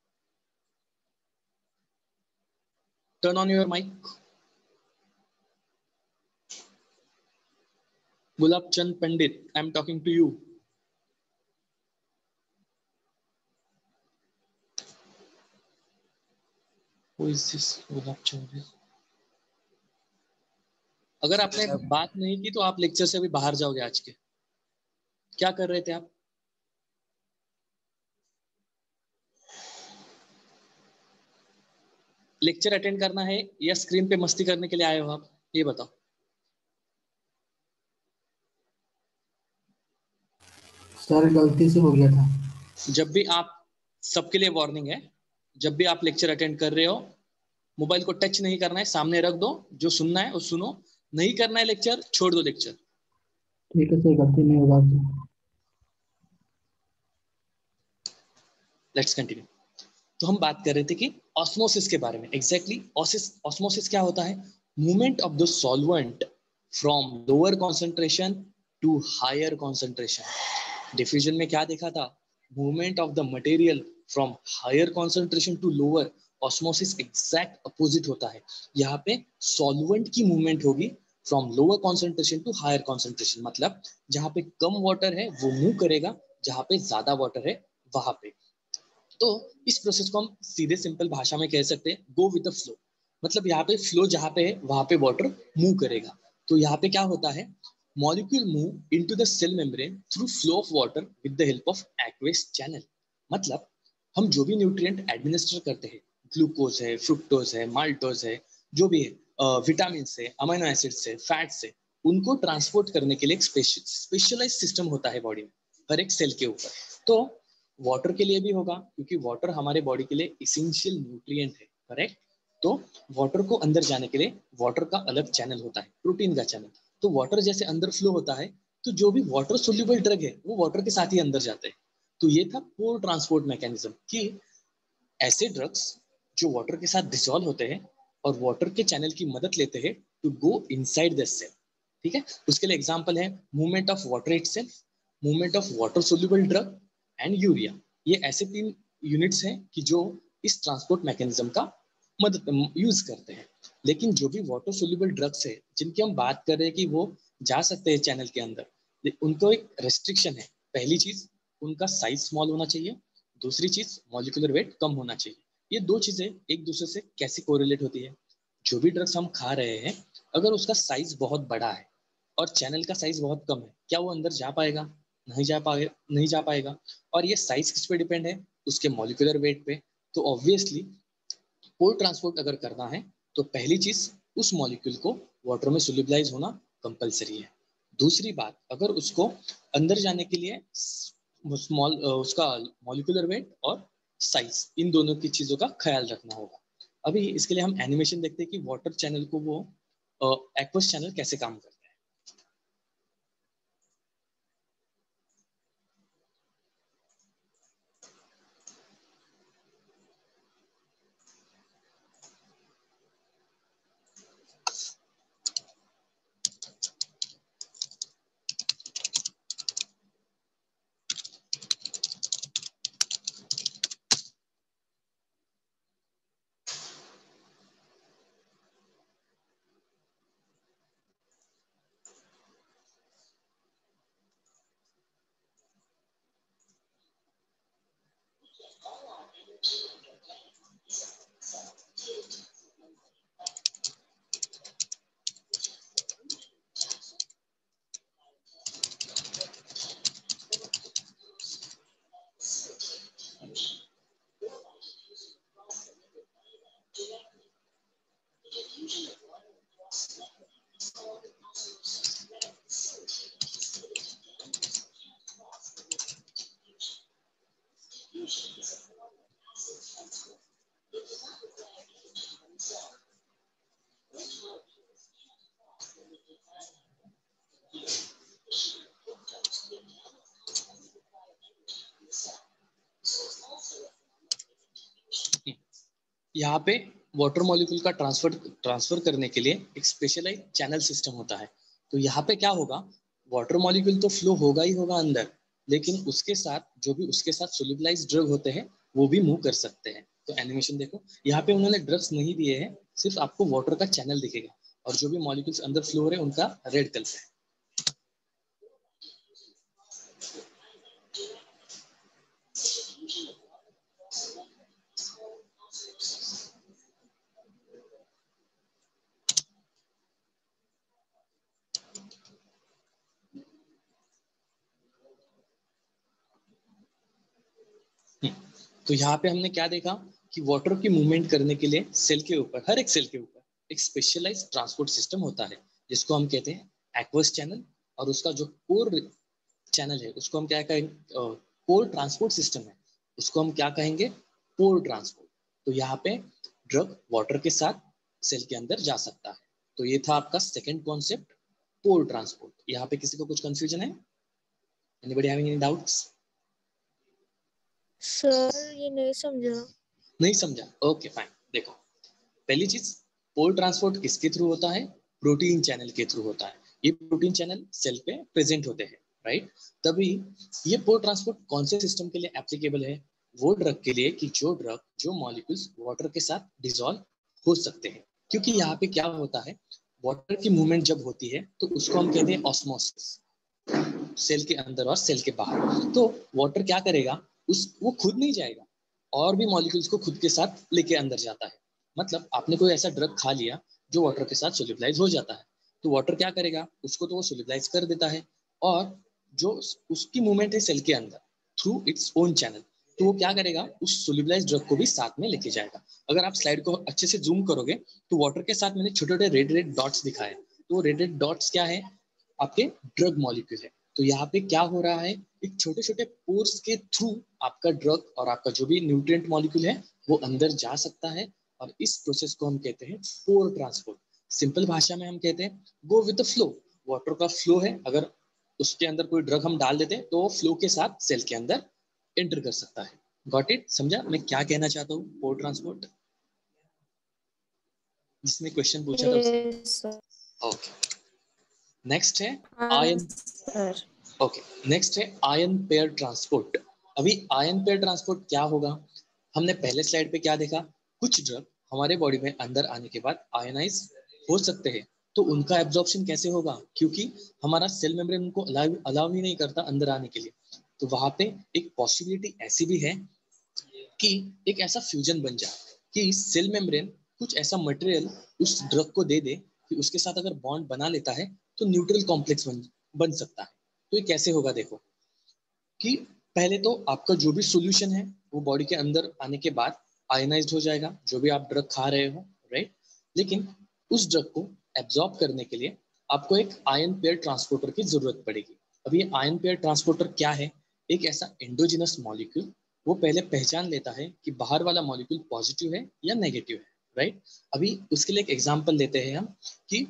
turn on your mic. Gulab Chand Pandit, I'm talking to you. Who is this Gulab Chand? अगर आपने बात नहीं की तो आप लेक्चर से अभी बाहर जाओगे आज के। क्या कर रहे थे आप? लेक्चर अटेंड करना है या स्क्रीन पे मस्ती करने के लिए आए हो आप, ये बताओ। सर गलती से हो गया था। जब भी आप, सबके लिए वार्निंग है, जब भी आप लेक्चर अटेंड कर रहे हो मोबाइल को टच नहीं करना है, सामने रख दो, जो सुनना है वो सुनो, नहीं करना है लेक्चर छोड़ दो लेक्चर। ठीक है सर, गलती नहीं होगा। Let's continue. तो हम बात कर रहे थे कि ऑस्मोसिस के बारे में। एग्जैक्टली ऑस्मोसिस क्या होता है, movement of the solvent from lower concentration to higher concentration. Diffusion में क्या देखा था, movement of the material from higher concentration to lower. Osmosis exact opposite होता है, यहाँ पे सॉल्वेंट की मूवमेंट होगी from lower concentration to higher concentration. मतलब जहाँ पे कम वाटर है वो मूव करेगा, जहाँ पे ज्यादा वाटर है वहां पे। तो इस प्रोसेस को हम सीधे सिंपल भाषा में कह सकते हैं गो विद द फ्लो। मतलब यहाँ पे फ्लो जहाँ पे है वहां पे वाटर मूव करेगा। तो यहाँ पे क्या होता है, molecule move into the cell membrane through flow of water with the help of aqueous channel. मतलब हम जो भी न्यूट्रिएंट एडमिनिस्टर करते हैं, ग्लूकोज है, फ्रुक्टोज है, माल्टोज है, जो भी है, विटामिन से, अमीनो एसिड से, फैट से, उनको ट्रांसपोर्ट करने के लिए एक स्पेशलाइज सिस्टम होता है बॉडी में। हर एक सेल के ऊपर। तो वाटर के लिए भी होगा, क्योंकि वाटर हमारे बॉडी के लिए इसेंशियल न्यूट्रिएंट है, करेक्ट। तो वाटर को अंदर जाने के लिए वाटर का अलग चैनल होता है, प्रोटीन का चैनल। तो वाटर जैसे अंदर फ्लो होता है, तो जो भी वाटर सोल्यूबल ड्रग है वो वाटर के साथ ही अंदर जाते हैं। तो ये था पोर ट्रांसपोर्ट मैकेनिज्म, कि ऐसे ड्रग्स जो वाटर के साथ डिसॉल्व होते हैं और वाटर के चैनल की मदद लेते हैं to go inside the cell, ठीक है। उसके लिए एग्जांपल है movement of water itself, movement of water soluble drug and urea. ये ऐसे 3 यूनिट्स हैं कि जो इस ट्रांसपोर्ट मैकेनिज्म का मदद यूज करते हैं। लेकिन जो भी वाटर सोल्यूबल ड्रग्स है जिनकी हम बात कर रहे हैं कि वो जा सकते हैं चैनल के अंदर, उनको एक रेस्ट्रिक्शन है। पहली चीज, उनका साइज स्मॉल होना चाहिए। दूसरी चीज, मॉलिक्यूलर वेट कम होना चाहिए। ये 2 चीजें एक दूसरे से कैसे कोरिलेट होती है? जो भी ड्रग्स हम खा रहे हैं, अगर उसका साइज बहुत बड़ा है और चैनल का साइज बहुत कम है, क्या वो अंदर जा पाएगा? नहीं जा पाएगा। और ये साइज किस पे डिपेंड है? उसके मॉलिक्यूलर वेट पे। तो ऑब्वियसली पोर ट्रांसपोर्ट अगर करना है तो पहली चीज, उस मॉलिक्यूल को वाटर में सोल्यूबलाइज होना कंपलसरी है। दूसरी बात, अगर उसको अंदर जाने के लिए स्मॉल उसका मॉलिक्यूलर वेट और साइज, इन दोनों की चीजों का ख्याल रखना होगा। अभी इसके लिए हम एनिमेशन देखते हैं कि वाटर चैनल को वो एक्वस चैनल कैसे काम करता है। यहाँ पे वाटर मॉलिक्यूल का ट्रांसफर करने के लिए एक स्पेशलाइज चैनल सिस्टम होता है। तो यहाँ पे क्या होगा, वाटर मॉलिक्यूल तो फ्लो होगा ही होगा अंदर, लेकिन उसके साथ जो भी उसके साथ सोल्यूबलाइज्ड ड्रग होते हैं वो भी मूव कर सकते हैं। तो एनिमेशन देखो, यहाँ पे उन्होंने ड्रग्स नहीं दिए हैं, सिर्फ आपको वाटर का चैनल दिखेगा और जो भी मॉलिक्यूल्स अंदर फ्लो हो रहे हैं उनका रेड कलर है। तो यहाँ पे हमने क्या देखा कि वाटर की मूवमेंट करने के लिए सेल के ऊपर, हर एक सेल के ऊपर एक स्पेशलाइज्ड ट्रांसपोर्ट सिस्टम होता है जिसको हम कहते हैं एक्वस चैनल। और उसका जो कोर चैनल है उसको हम क्या कहेंगे, कोर ट्रांसपोर्ट सिस्टम है, उसको हम क्या कहेंगे, पोर ट्रांसपोर्ट। तो यहाँ पे ड्रग वाटर के साथ सेल के अंदर जा सकता है। तो ये था आपका सेकेंड कॉन्सेप्ट, पोर ट्रांसपोर्ट। यहाँ पे किसी को कुछ कंफ्यूजन है? Anybody having any doubts? Sir ये नहीं समझा। नहीं समझा? Okay fine. देखो, पहली चीज, पोर ट्रांसपोर्ट किसके थ्रू होता है? प्रोटीन चैनल के थ्रू होता है। ये प्रोटीन चैनल सेल पे प्रेजेंट होते हैं, राइट। तभी ये पोर ट्रांसपोर्ट कौन से सिस्टम के लिए एप्लीकेबल है? वो ड्रग के लिए कि जो मॉलिक्यूल्स वाटर के साथ डिसॉल्व हो सकते हैं। क्योंकि यहाँ पे क्या होता है, वाटर की मूवमेंट जब होती है तो उसको हम कहते हैं ऑस्मोसिस, सेल के अंदर और सेल के बाहर। तो वाटर क्या करेगा, वो खुद नहीं जाएगा, और भी मॉलिक्यूल्स को खुद के साथ लेके अंदर जाता है। मतलब आपने कोई ऐसा ड्रग खा लिया जो वाटर के साथ सोल्यूबलाइज हो जाता है, तो वाटर क्या करेगा, उसको तो वो सोल्यूबलाइज कर देता है, और जो उसकी मूवमेंट है सेल के अंदर थ्रू इट्स ओन चैनल, तो वो क्या करेगा, उस सोल्यूबलाइज ड्रग को भी साथ में लेके जाएगा। अगर आप स्लाइड को अच्छे से जूम करोगे तो वाटर के साथ मैंने छोटे छोटे रेड रेड डॉट्स दिखाए। तो रेड रेड डॉट्स क्या है, आपके ड्रग मॉलिक्यूल है। तो यहाँ पे क्या हो रहा है, एक छोटे छोटे पोर्स के थ्रू आपका ड्रग और आपका जो भी न्यूट्रिएंट मॉलिक्यूल है वो अंदर जा सकता है, और इस प्रोसेस को हम कहते हैं पोर ट्रांसपोर्ट। सिंपल भाषा में हम कहते हैं go with the flow. Water का फ्लो है, अगर उसके अंदर कोई ड्रग हम डाल देते हैं तो वो फ्लो के साथ सेल के अंदर एंटर कर सकता है। Got it? समझा मैं क्या कहना चाहता हूँ पोर ट्रांसपोर्ट? जिसने क्वेश्चन पूछा था उसने। Yes sir. ओके, नेक्स्ट है हाँ आयन। सर। ओके, नेक्स्ट है आयन पेयर ट्रांसपोर्ट। अभी आयन पेयर ट्रांसपोर्ट क्या होगा? हमने पहले स्लाइड पे क्या देखा, कुछ ड्रग हमारे बॉडी में अंदर आने के बाद आयनाइज हो सकते हैं, तो उनका एब्जॉर्प्शन कैसे होगा, क्योंकि हमारा सेल मेम्ब्रेन उनको अलाउ ही नहीं करता अंदर आने के लिए। तो वहां पे एक पॉसिबिलिटी ऐसी भी है कि एक ऐसा फ्यूजन बन जाए कि सेल मेम्ब्रेन कुछ ऐसा मटेरियल उस ड्रग को दे दे कि उसके साथ अगर बॉन्ड बना लेता है तो न्यूट्रल कॉम्प्लेक्स बन सकता है। तो ये कैसे होगा? देखो कि पहले तो आपका जो भी सॉल्यूशन है वो बॉडी के अंदर आने के बाद आयनाइज्ड हो जाएगा, जो भी आप ड्रग खा रहे हो, राइट। लेकिन उस ड्रग को एब्जॉर्ब करने के लिए आपको एक आयन पेयर ट्रांसपोर्टर की जरूरत पड़ेगी। अब ये आयन पेयर ट्रांसपोर्टर क्या है? एक ऐसा एंडोजिनस मॉलिक्यूल, वो पहले पहचान लेता है कि बाहर वाला मॉलिक्यूल पॉजिटिव है या नेगेटिव है, राइट। अभी उसके लिए एक एग्जांपल लेते हैं हम कि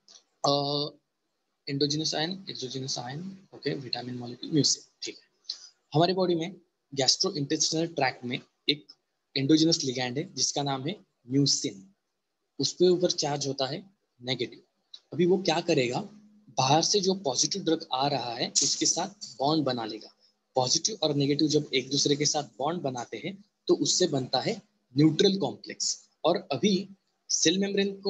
endogenous ion, exogenous ion, okay, vitamin molecule, mucin, ठीक है। हमारे बॉडी में गैस्ट्रो इंटेस्टिनल ट्रैक्ट में एक एंडोजिनस लिगैंड है जिसका नाम है म्यूसिन। उसके ऊपर चार्ज होता है नेगेटिव। अभी वो क्या करेगा, बाहर से जो पॉजिटिव ड्रग आ रहा है उसके साथ बॉन्ड बना लेगा। पॉजिटिव और नेगेटिव जब एक दूसरे के साथ बॉन्ड बनाते हैं तो उससे बनता है न्यूट्रल कॉम्प्लेक्स। और अभी सेल मेम्ब्रेन को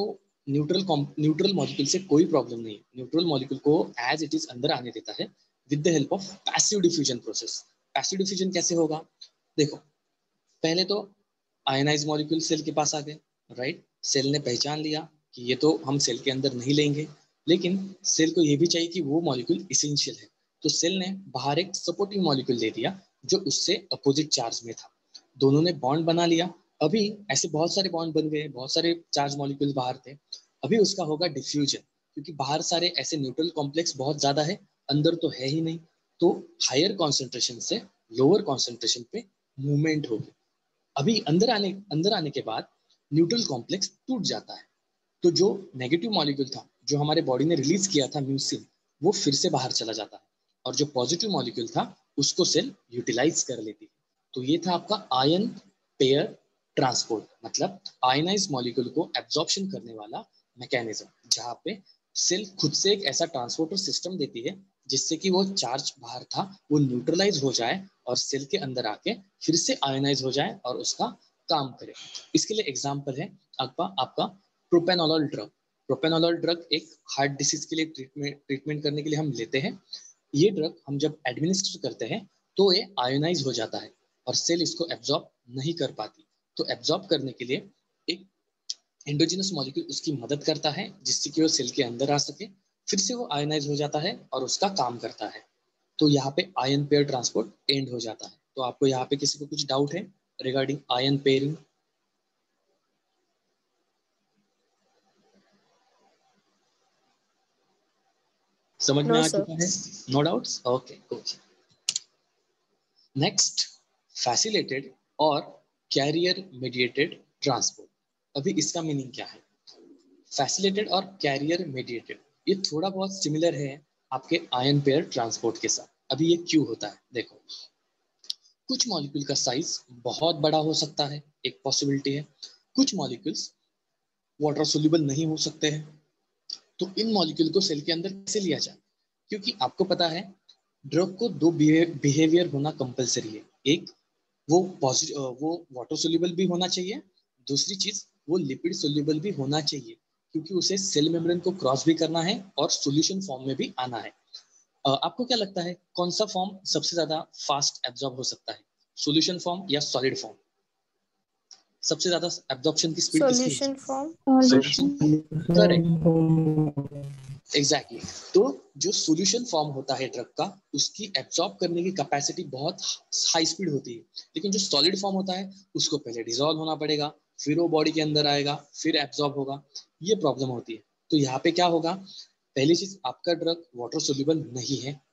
न्यूट्रल मॉलिक्यूल से कोई प्रॉब्लम नहीं है, न्यूट्रल मॉलिक्यूल को एज इट इज अंदर आने देता है with the help of passive diffusion process. Passive diffusion कैसे होगा? देखो, पहले तो आयनाइज मॉलिक्यूल सेल के पास आ गए, राइट। सेल ने पहचान लिया कि ये तो हम सेल के अंदर नहीं लेंगे, लेकिन सेल को ये भी चाहिए कि वो मॉलिक्यूल इसेंशियल है, तो सेल ने बाहर एक सपोर्टिंग मॉलिक्यूल दे दिया जो उससे अपोजिट चार्ज में था। दोनों ने बॉन्ड बना लिया। अभी ऐसे बहुत सारे बॉन्ड बन गए, बहुत सारे चार्ज मॉलिक्यूल बाहर थे। अभी उसका होगा डिफ्यूजन, क्योंकि बाहर सारे ऐसे न्यूट्रल कॉम्प्लेक्स बहुत ज्यादा है, अंदर तो है ही नहीं, तो हायर कॉन्सेंट्रेशन से लोअर कॉन्सेंट्रेशन पे मूवमेंट होगी। अभी अंदर आने के बाद न्यूट्रल कॉम्प्लेक्स टूट जाता है, तो जो नेगेटिव मॉलिक्यूल था जो हमारे बॉडी ने रिलीज किया था म्यूसिन, वो फिर से बाहर चला जाता है, और जो पॉजिटिव मॉलिक्यूल था उसको सेल यूटिलाइज कर लेती है। तो ये था आपका आयन पेयर ट्रांसपोर्ट, मतलब आयनाइज मॉलिक्यूल को एब्जॉर्प्शन करने वाला मैकेनिज्म, जहाँ पे सेल खुद से एक ऐसा ट्रांसपोर्टर सिस्टम देती है जिससे कि वो चार्ज बाहर था वो न्यूट्रलाइज हो जाए और सेल के अंदर आके फिर से आयनाइज हो जाए और उसका काम करे। इसके लिए एग्जांपल है आपका आपका प्रोपेनोलॉल ड्रग। प्रोपेनोलॉल ड्रग एक हार्ट डिसीज के लिए ट्रीटमेंट करने के लिए हम लेते हैं। ये ड्रग हम जब एडमिनिस्टर करते हैं तो ये आयोनाइज हो जाता है और सेल इसको एब्जॉर्ब नहीं कर पाती। तो एब्जॉर्ब करने के लिए एक एंडोजिनस मॉलिक्यूल उसकी मदद करता है जिससे कि वो सेल के अंदर आ सके, फिर से वो आयोनाइज हो जाता है और उसका काम करता है। तो यहाँ पे आयन पेयर ट्रांसपोर्ट एंड हो जाता है। तो आपको यहाँ पे किसी को कुछ डाउट है रिगार्डिंग आयन पेयरिंग? समझ में नो आ सर। चुका है? No doubts? Okay, good. Next, facilitated और कैरियर मीडिएटेड ट्रांसपोर्ट। अभी इसका मीनिंग क्या है? फैसिलिटेटेड और कैरियर मीडिएटेड ये थोड़ा बहुत सिमिलर है आपके आयन पेयर ट्रांसपोर्ट के साथ। अभी ये क्यों होता है? देखो, कुछ मॉलिक्यूल का साइज बहुत बड़ा हो सकता है, एक पॉसिबिलिटी है। कुछ मॉलिक्यूल्स वाटर सोल्यूबल नहीं हो सकते हैं, तो इन मॉलिक्यूल को सेल के अंदर कैसे लिया जाए? क्योंकि आपको पता है ड्रग को दो बिहेवियर होना कंपलसरी है। एक, वो वाटर सोल्यूबल भी होना चाहिए, दूसरी चीज वो लिपिड सोल्यूबल भी होना चाहिए, क्योंकि उसे सेल मेम्ब्रेन को क्रॉस भी करना है और सॉल्यूशन फॉर्म में भी आना है। आपको क्या लगता है कौन सा फॉर्म सबसे ज्यादा फास्ट एब्जॉर्ब हो सकता है, सॉल्यूशन फॉर्म या सॉलिड फॉर्म? सबसे ज्यादा एब्जॉर्प्शन की स्पीड किसकी सॉल्यूशन है? फॉर्म। Solution, correct, exactly. तो जो सॉल्यूशन फॉर्म होता है ड्रग का उसकी एब्जॉर्ब करने की कैपेसिटी बहुत हाई स्पीड होती है, लेकिन जो सॉलिड फॉर्म होता है उसको पहले डिसॉल्व होना पड़ेगा, फिर वो बॉडी के अंदर आएगा, फिर एब्जॉर्ब होगा, ये प्रॉब्लम होती है। तो यहाँ पे क्या होगा, पहली चीज आपका ड्रग वाटर सोल्यूबल नहीं है,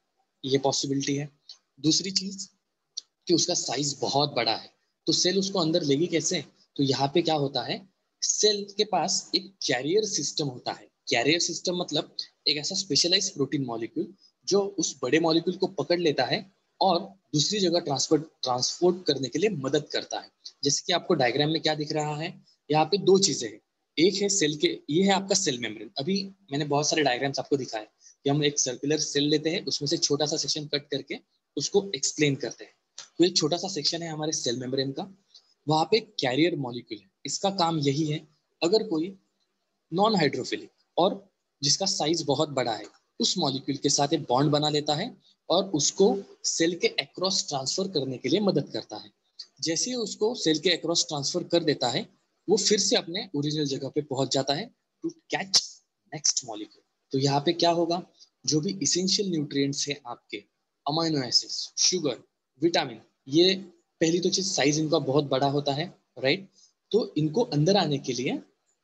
ये पॉसिबिलिटी है। दूसरी चीज कि उसका साइज बहुत बड़ा है, तो सेल उसको अंदर लेगी कैसे? तो यहाँ पे क्या होता है, सेल के पास एक कैरियर सिस्टम होता है। कैरियर सिस्टम मतलब एक ऐसा स्पेशलाइज प्रोटीन मॉलिक्यूल जो उस बड़े मॉलिक्यूल को पकड़ लेता है और दूसरी जगह ट्रांसपोर्ट करने के लिए मदद करता है। जैसे कि आपको डायग्राम में क्या दिख रहा है, यहाँ पे दो चीजें हैं। एक है सेल के, ये है आपका सेल मेम्ब्रेन। अभी मैंने बहुत सारे डायग्राम्स आपको दिखाए कि हम एक सर्कुलर सेल लेते हैं, उसमें से छोटा सा सेक्शन कट करके उसको एक्सप्लेन करते हैं। तो एक छोटा सा सेक्शन है हमारे सेल मेम्ब्रेन का, वहां पे कैरियर मॉलिक्यूल है। इसका काम यही है, अगर कोई नॉन हाइड्रोफिलिक और जिसका साइज बहुत बड़ा है उस मॉलिक्यूल के साथ एक बॉन्ड बना लेता है और उसको सेल के अक्रॉस ट्रांसफर करने के लिए मदद करता है। जैसे ही उसको सेल के अक्रॉस ट्रांसफर कर देता है, वो फिर से अपने ओरिजिनल जगह पे पहुंच जाता है टू कैच नेक्स्ट मॉलिक्यूल। तो यहाँ पे क्या होगा, जो भी इसेंशियल न्यूट्रिएंट्स है आपके, अमाइनो एसिड्स, शुगर, विटामिन, ये पहली तो चीज साइज इनका बहुत बड़ा होता है, राइट। तो इनको अंदर आने के लिए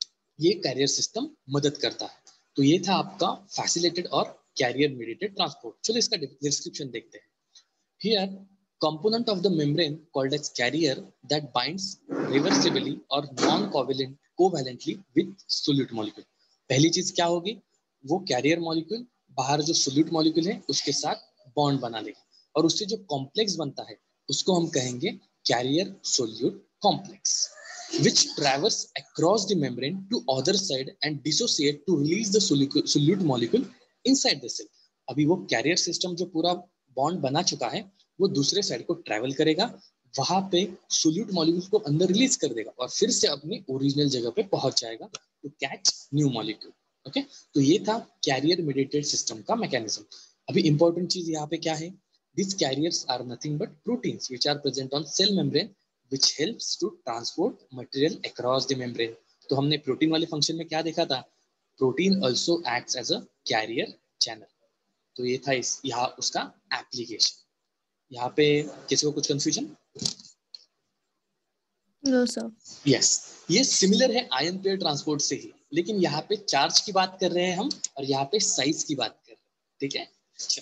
ये कैरियर सिस्टम मदद करता है। तो ये था आपका फैसिलिटेटेड और कैरियर मीडिएटेड ट्रांसपोर्ट। चलो इसका डिस्क्रिप्शन देखते हैं। Here, component of the membrane called as carrier that binds reversibly or non-covalently with solute molecule. पहली चीज क्या होगी, वो कैरियर मॉलिक्यूल बाहर जो सोल्यूट मॉलिक्यूल है उसके साथ बॉन्ड बना लेगा और उससे जो कॉम्प्लेक्स बनता है उसको हम कहेंगे carrier solute complex, which traverse across the membrane to other side and dissociate to release the solute molecule inside the cell. अभी वो कैरियर सिस्टम जो पूरा बॉन्ड बना चुका है वो दूसरे साइड को ट्रैवल करेगा, वहां पे सोल्यूट मॉलिक्यूल को अंदर रिलीज कर देगा और फिर से अपनी ओरिजिनल जगह पे पहुंच जाएगा to catch new molecule. Okay, तो ये था कैरियर मीडिएटेड सिस्टम का मैकेनिज्म। अभी इंपॉर्टेंट चीज यहाँ पे क्या है, this carriers are nothing but proteins which are present on cell membrane which helps to transport material across the membrane. तो हमने प्रोटीन वाले फंक्शन में क्या देखा था, protein also acts as a carrier channel. तो ये था इस यहाँ उसका एप्लीकेशन। यहाँ पे किसी को कुछ कंफ्यूजन? No sir. यस, ये सिमिलर है आयन पेयर ट्रांसपोर्ट से ही, लेकिन यहाँ पे चार्ज की बात कर रहे हैं हम और यहाँ पे साइज की बात कर रहे हैं, ठीक है।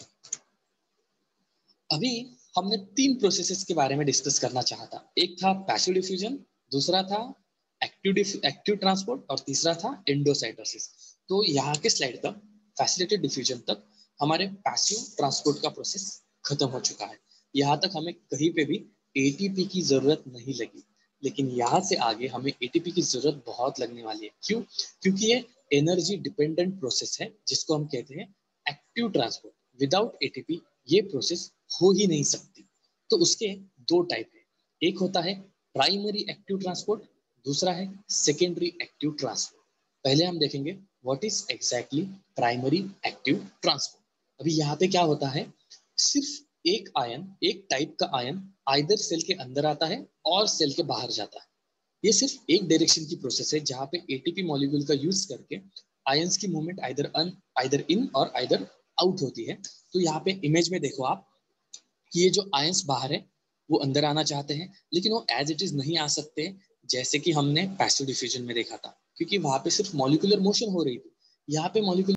अभी हमने तीन प्रोसेसेस के बारे में डिस्कस करना चाहा था। एक था पैसिव डिफ्यूजन, दूसरा था एक्टिव ट्रांसपोर्ट और तीसरा था एंडोसाइटोसिस। तो यहाँ के स्लाइड तक फैसिलिटेटेड डिफ्यूजन तक हमारे पैसिव ट्रांसपोर्ट का प्रोसेस खत्म हो चुका है। यहाँ तक हमें कहीं पे भी एटीपी की जरूरत नहीं लगी, लेकिन यहाँ से आगे हमें एटीपी की जरूरत बहुत लगने वाली है। क्यों? क्योंकि ये एनर्जी डिपेंडेंट प्रोसेस है जिसको हम कहते हैं एक्टिव ट्रांसपोर्ट। विदाउट एटीपी ये प्रोसेस हो ही नहीं सकती। तो उसके दो टाइप है, एक होता है प्राइमरी एक्टिव ट्रांसपोर्ट, दूसरा है सेकेंडरी एक्टिव ट्रांसपोर्ट। पहले हम देखेंगे what is exactly primary active transport. अभी यहाँ पे क्या होता है, सिर्फ एक आयन, एक टाइप का आयन आइदर सेल के अंदर आता है और सेल के बाहर जाता है। ये सिर्फ एक डायरेक्शन की प्रोसेस है जहाँ पे एटीपी मॉलिक्यूल का यूज करके आयंस की मूवमेंट आइदर इन और आइदर आउट होती है। तो यहाँ पे इमेज में देखो आप कि ये जो आयंस बाहर है वो अंदर आना चाहते हैं, लेकिन वो एज इट इज नहीं आ सकते जैसे कि हमने पैसिव डिफ्यूजन में देखा था, क्योंकि वहां पे सिर्फ मॉलिक्यूलर मोशन हो रही थी। यहाँ पे मॉलिक्यूलर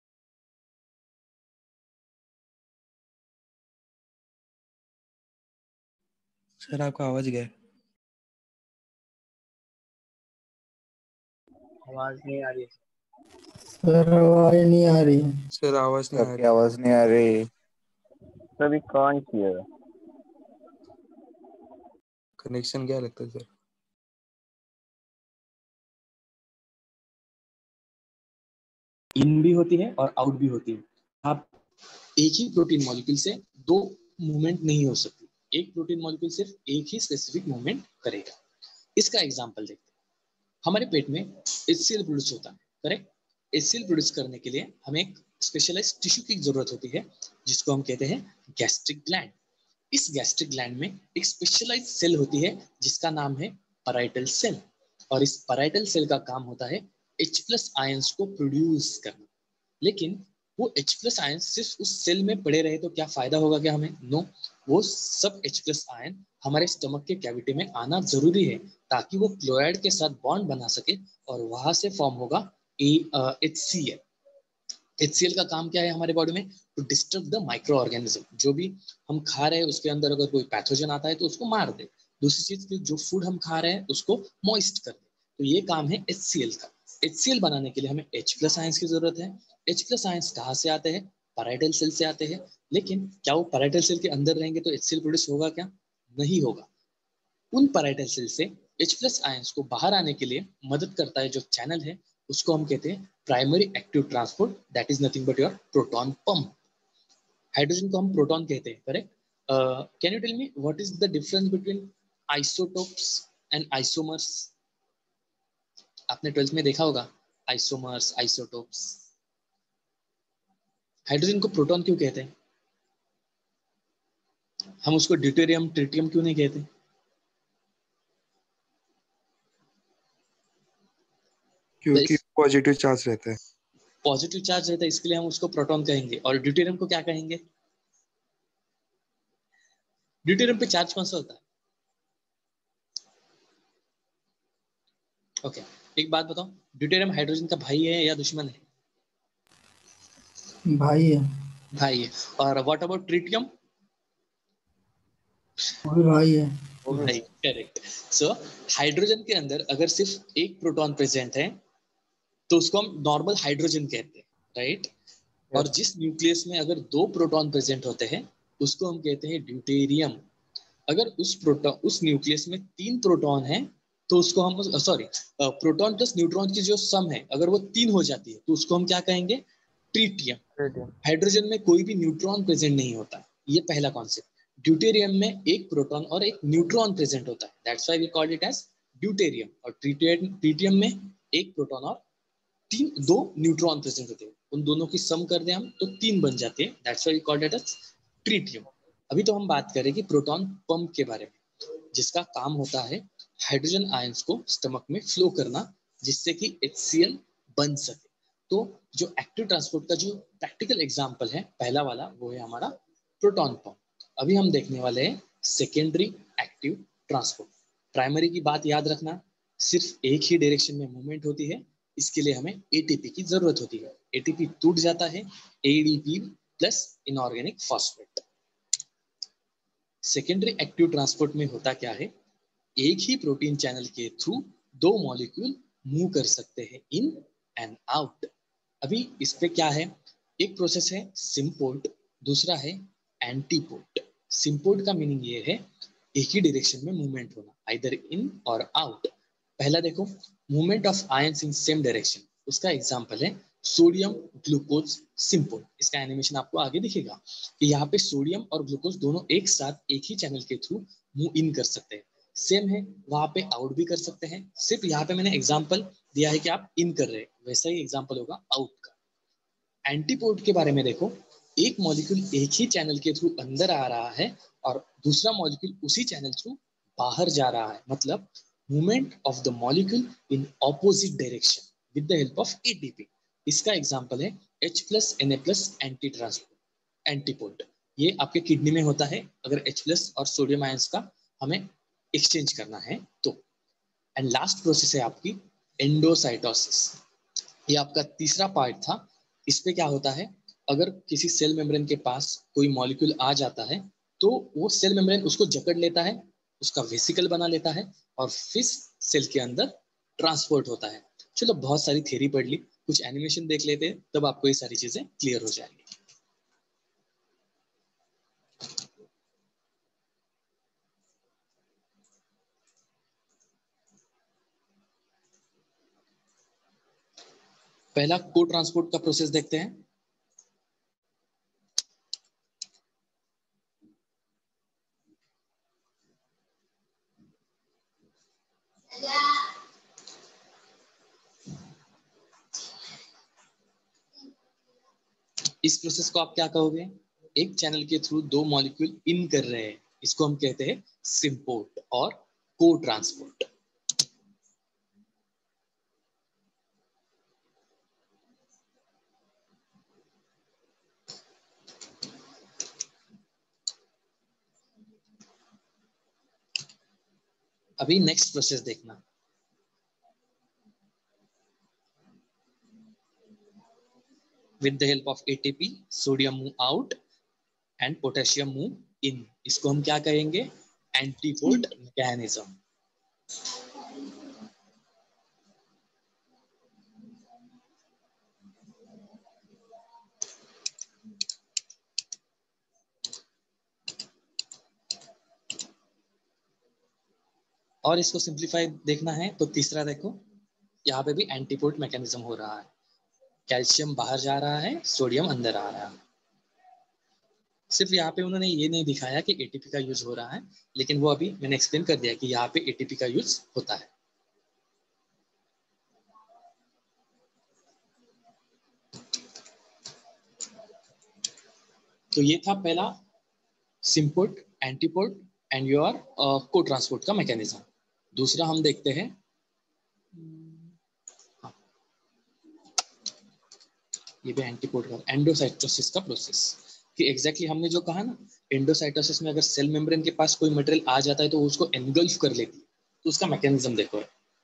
सर आपका आवाज गया। आवाज नहीं आ रही। सर आवाज नहीं आ रही है। सर आवाज नहीं आ सबकी रही। आवाज नहीं आ रही। सभी कांट हियर। कनेक्शन क्या लगता है सर? इन भी होती है और आउट भी होती है। आप एक ही प्रोटीन मॉलिक्यूल से दो मूवमेंट नहीं हो सकती, एक प्रोटीन मॉलिक्यूल सिर्फ एक ही स्पेसिफिक मूवमेंट करेगा। इसका एग्जांपल देखते हैं। हमारे पेट में HCl प्रोड्यूस होता है, करेक्ट। HCl प्रोड्यूस करने के लिए हमें एक स्पेशलाइज्ड टिश्यू की जरूरत होती है जिसको हम कहते हैं गैस्ट्रिक ग्लैंड। इस गैस्ट्रिक ग्लैंड में एक स्पेशलाइज्ड सेल होती है जिसका नाम है पैराइटल सेल, और इस पैराइटल सेल का काम होता है H+ आयंस को प्रोड्यूस करना। लेकिन वो H+ आयन सिर्फ उस सेल में पड़े रहे तो क्या फायदा होगा क्या हमें? नो, वो सब H+ आयन हमारे स्टमक के कैविटी में आना जरूरी है ताकि वो क्लोराइड के साथ बॉन्ड बना सके और वहां से फॉर्म होगा HCl। HCl का काम क्या है हमारे बॉडी में? To disturb the microorganism. जो भी हम खा रहे हैं उसके अंदर अगर कोई पैथोजन आता है तो उसको मार दे। दूसरी चीज कि जो फूड हम खा रहे हैं उसको मॉइस्ट कर दे। तो ये काम है HCl का। HCl बनाने के लिए हमें H+ आयंस की जरूरत है। H+ आयंस कहाँ से आते हैं? पैराइटल सेल से आते हैं। लेकिन क्या वो पैराइटल सेल के अंदर रहेंगे तो HCl प्रोड्यूस होगा क्या? नहीं होगा। उन पैराइटल सेल से H+ आयंस को बाहर आने के लिए मदद करता है जो चैनल है, उसको हम कहते हैं primary active transport, that is nothing but your proton pump. Hydrogen को हम प्रोटॉन कहते हैं, correct? Can you tell me what is the difference between isotopes and isomers? आपने 12th में देखा होगा आइसोमर्स, आइसोटोप्स। हाइड्रोजन को प्रोटॉन क्यों कहते हैं? हम उसको ड्यूटेरियम, ट्रिटियम क्यों नहीं कहते? क्योंकि पॉजिटिव चार्ज रहता है। पॉजिटिव चार्ज रहता है, इसके लिए हम उसको प्रोटॉन कहेंगे। और ड्यूटेरियम को क्या कहेंगे? ड्यूटेरियम पे चार्ज कौन सा होता है? ओके, एक बात बताओ, ड्यूटेरियम हाइड्रोजन का भाई है या दुश्मन है? भाई है। भाई है। और व्हाट अबाउट ट्रिटियम? वो भी भाई है। भाई, करेक्ट। सो हाइड्रोजन के अंदर अगर सिर्फ एक प्रोटॉन प्रेजेंट है तो उसको हम नॉर्मल हाइड्रोजन कहते हैं, राइट? और जिस न्यूक्लियस में अगर 2 प्रोटॉन प्रेजेंट होते हैं उसको हम कहते हैं ड्यूटेरियम। अगर उस न्यूक्लियस में 3 प्रोटॉन है तो उसको हम, सॉरी, प्रोटॉन प्लस न्यूट्रॉन की जो सम है अगर वो 3 हो जाती है तो उसको हम क्या कहेंगे? ट्रिटियम। हाइड्रोजन में कोई भी न्यूट्रॉन प्रेजेंट नहीं होता, ये पहला कॉन्सेप्ट। ड्यूटेरियम में एक प्रोटॉन और एक न्यूट्रॉन प्रेजेंट होता है, that's why we called it as deuterium. और ट्रिटियम में एक प्रोटॉन और 2 न्यूट्रॉन प्रेजेंट होते हैं, उन दोनों की सम कर दें हम तो 3 बन जाते हैं, that's why we called it as tritium. अभी तो हम बात करें कि प्रोटॉन पंप के बारे में, जिसका काम होता है हाइड्रोजन आयंस को स्टमक में फ्लो करना जिससे कि HCl बन सके। तो जो एक्टिव ट्रांसपोर्ट का जो प्रैक्टिकल एग्जांपल है पहला वाला, वो है हमारा प्रोटॉन पंप। अभी हम देखने वाले हैं सेकेंडरी एक्टिव ट्रांसपोर्ट। प्राइमरी की बात याद रखना, सिर्फ एक ही डायरेक्शन में मूवमेंट होती है, इसके लिए हमें ATP की जरूरत होती है। ATP टूट जाता है ADP plus inorganic phosphate. Secondary active transport में होता क्या है? एक ही प्रोटीन चैनल के थ्रू 2 मॉलिक्यूल मूव कर सकते हैं इन एंड आउट। अभी इस पे क्या है? एक प्रोसेस है सिम्पोर्ट, दूसरा है एंटीपोर्ट। सिम्पोर्ट का मीनिंग ये है एक ही डायरेक्शन में मूवमेंट होना, आइदर इन और आउट। पहला देखो, movement of ions in same direction, उसका एग्जांपल है सोडियम ग्लूकोज सिम्पोर्ट। इसका एनिमेशन आपको आगे दिखेगा कि यहाँ पे सोडियम और ग्लूकोज दोनों एक साथ एक ही चैनल के थ्रू मूव इन कर सकते हैं। सेम है, वहां पे आउट भी कर सकते हैं, सिर्फ यहाँ पे मैंने एग्जांपल दिया है कि आप इन कर रहे हैं, वैसा ही एग्जांपल होगा आउट का। एंटीपोर्ट के बारे में देखो, एक मॉलिक्यूल एक ही चैनल के थ्रू अंदर आ रहा है और दूसरा मॉलिक्यूल उसी चैनल थ्रू बाहर जा रहा है, मतलब movement of the molecule in opposite direction with the help of ATP। इसका एग्जांपल है H+Na+ एंटी ट्रांसपोर्ट, एंटीपोर्ट। ये आपके किडनी में होता है अगर H+ और सोडियम आयंस का हमें एक्सचेंज करना है तो। एंड लास्ट प्रोसेस है आपकी एंडोसाइटोसिस, ये आपका तीसरा पार्ट था। इस पे क्या होता है, अगर किसी सेल मेम्ब्रेन के पास कोई मॉलिक्यूल आ जाता है तो वो सेल मेम्ब्रेन उसको जकड़ लेता है, उसका वेसिकल बना लेता है और फिर सेल के अंदर ट्रांसपोर्ट होता है। चलो, बहुत सारी थ्योरी पढ़ ली, कुछ एनिमेशन देख लेते हैं तब आपको ये सारी चीजें क्लियर हो जाएंगी। पहला को ट्रांसपोर्ट का प्रोसेस देखते हैं। इस प्रोसेस को आप क्या कहोगे? एक चैनल के थ्रू 2 मॉलिक्यूल इन कर रहे हैं, इसको हम कहते हैं सिम्पोर्ट और को ट्रांसपोर्ट। अभी नेक्स्ट प्रोसेस देखना, with the help of ATP sodium move out and potassium move in. इसको हम क्या कहेंगे? Antiport mechanism. और इसको सिंप्लीफाई देखना है तो तीसरा देखो, यहाँ पे भी एंटीपोर्ट मैकेनिज्म हो रहा है। कैल्शियम बाहर जा रहा है, सोडियम अंदर आ रहा है। सिर्फ यहाँ पे उन्होंने ये नहीं दिखाया कि एटीपी का यूज हो रहा है, लेकिन वो अभी मैंने एक्सप्लेन कर दिया कि यहाँ पे एटीपी का यूज होता है। तो ये था पहला symport, antiport and your cotransport का मैकेनिज्म। दूसरा हम देखते हैं ये भी एंटीपोर्ट का एंडोसाइटोसिस का प्रोसेस, कि एग्जैक्टली हमने जो कहा ना, एंडोसाइटोसिस में अगर सेल मेम्ब्रेन के पास कोई मटेरियल आ जाता है तो उसको एनगल्फ कर लेती है। तो उसका मैकेनिज्म देखो।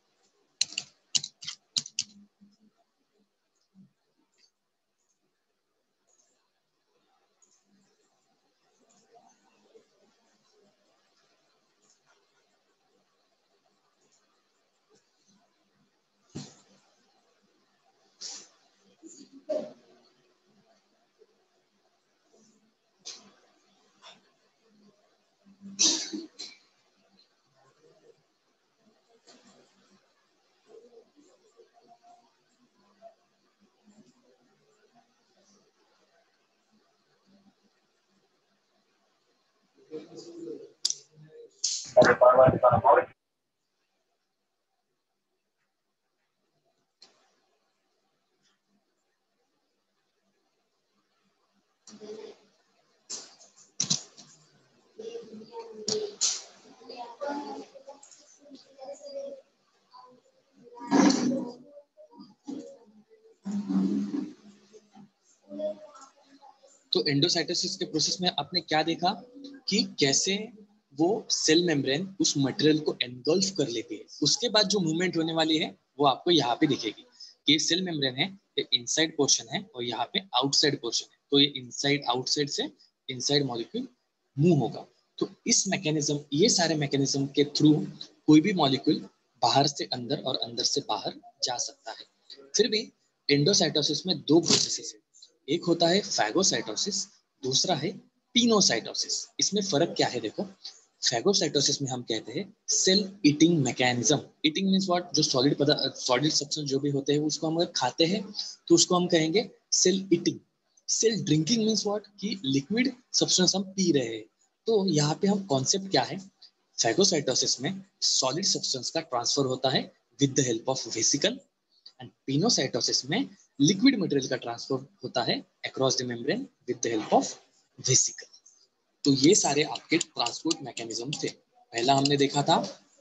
तो एंडोसाइटोसिस के प्रोसेस में आपने क्या देखा कि कैसे वो सेल मेम्ब्रेन उस मटेरियल को एनगल्फ कर लेती है। उसके बाद जो मूवमेंट होने वाली है वो आपको यहाँ पे दिखेगी कि ये सेल मेम्ब्रेन है, ये इनसाइड पोर्शन है और यहाँ पे आउटसाइड पोर्शन है। तो ये इनसाइड आउटसाइड से इनसाइड मॉलिक्यूल मूव होगा। तो इस मैकेनिज्म, ये सारे मैकेनिज्म के थ्रू कोई भी मॉलिक्यूल बाहर से अंदर और अंदर से बाहर जा सकता है। फिर भी एंडोसाइटोसिस में दो प्रोसेसेस है, एक होता है फैगोसाइटोसिस, दूसरा है पिनोसाइटोसिस। इसमें फर्क क्या है देखो। फैगोसाइटोसिस में हम कहते हैं cell eating mechanism. Eating means what? जो सॉलिड सब्सटेंस जो भी होते हैं उसको हम अगर खाते हैं तो उसको हम कहेंगे cell eating. Cell drinking means what? कि लिक्विड सब्सटेंस हम पी रहे हैं। तो यहाँ पे हम कॉन्सेप्ट क्या है, फैगोसाइटोसिस में सॉलिड सब्सटेंस का ट्रांसफर होता है with the help of vesicle, and pinocytosis में लिक्विड मटेरियल का ट्रांसफर होता है across the membrane with the help of vesicle. तो ये सारे आपके ट्रांसपोर्ट मैकेनिज्म थे। पहला हमने देखा था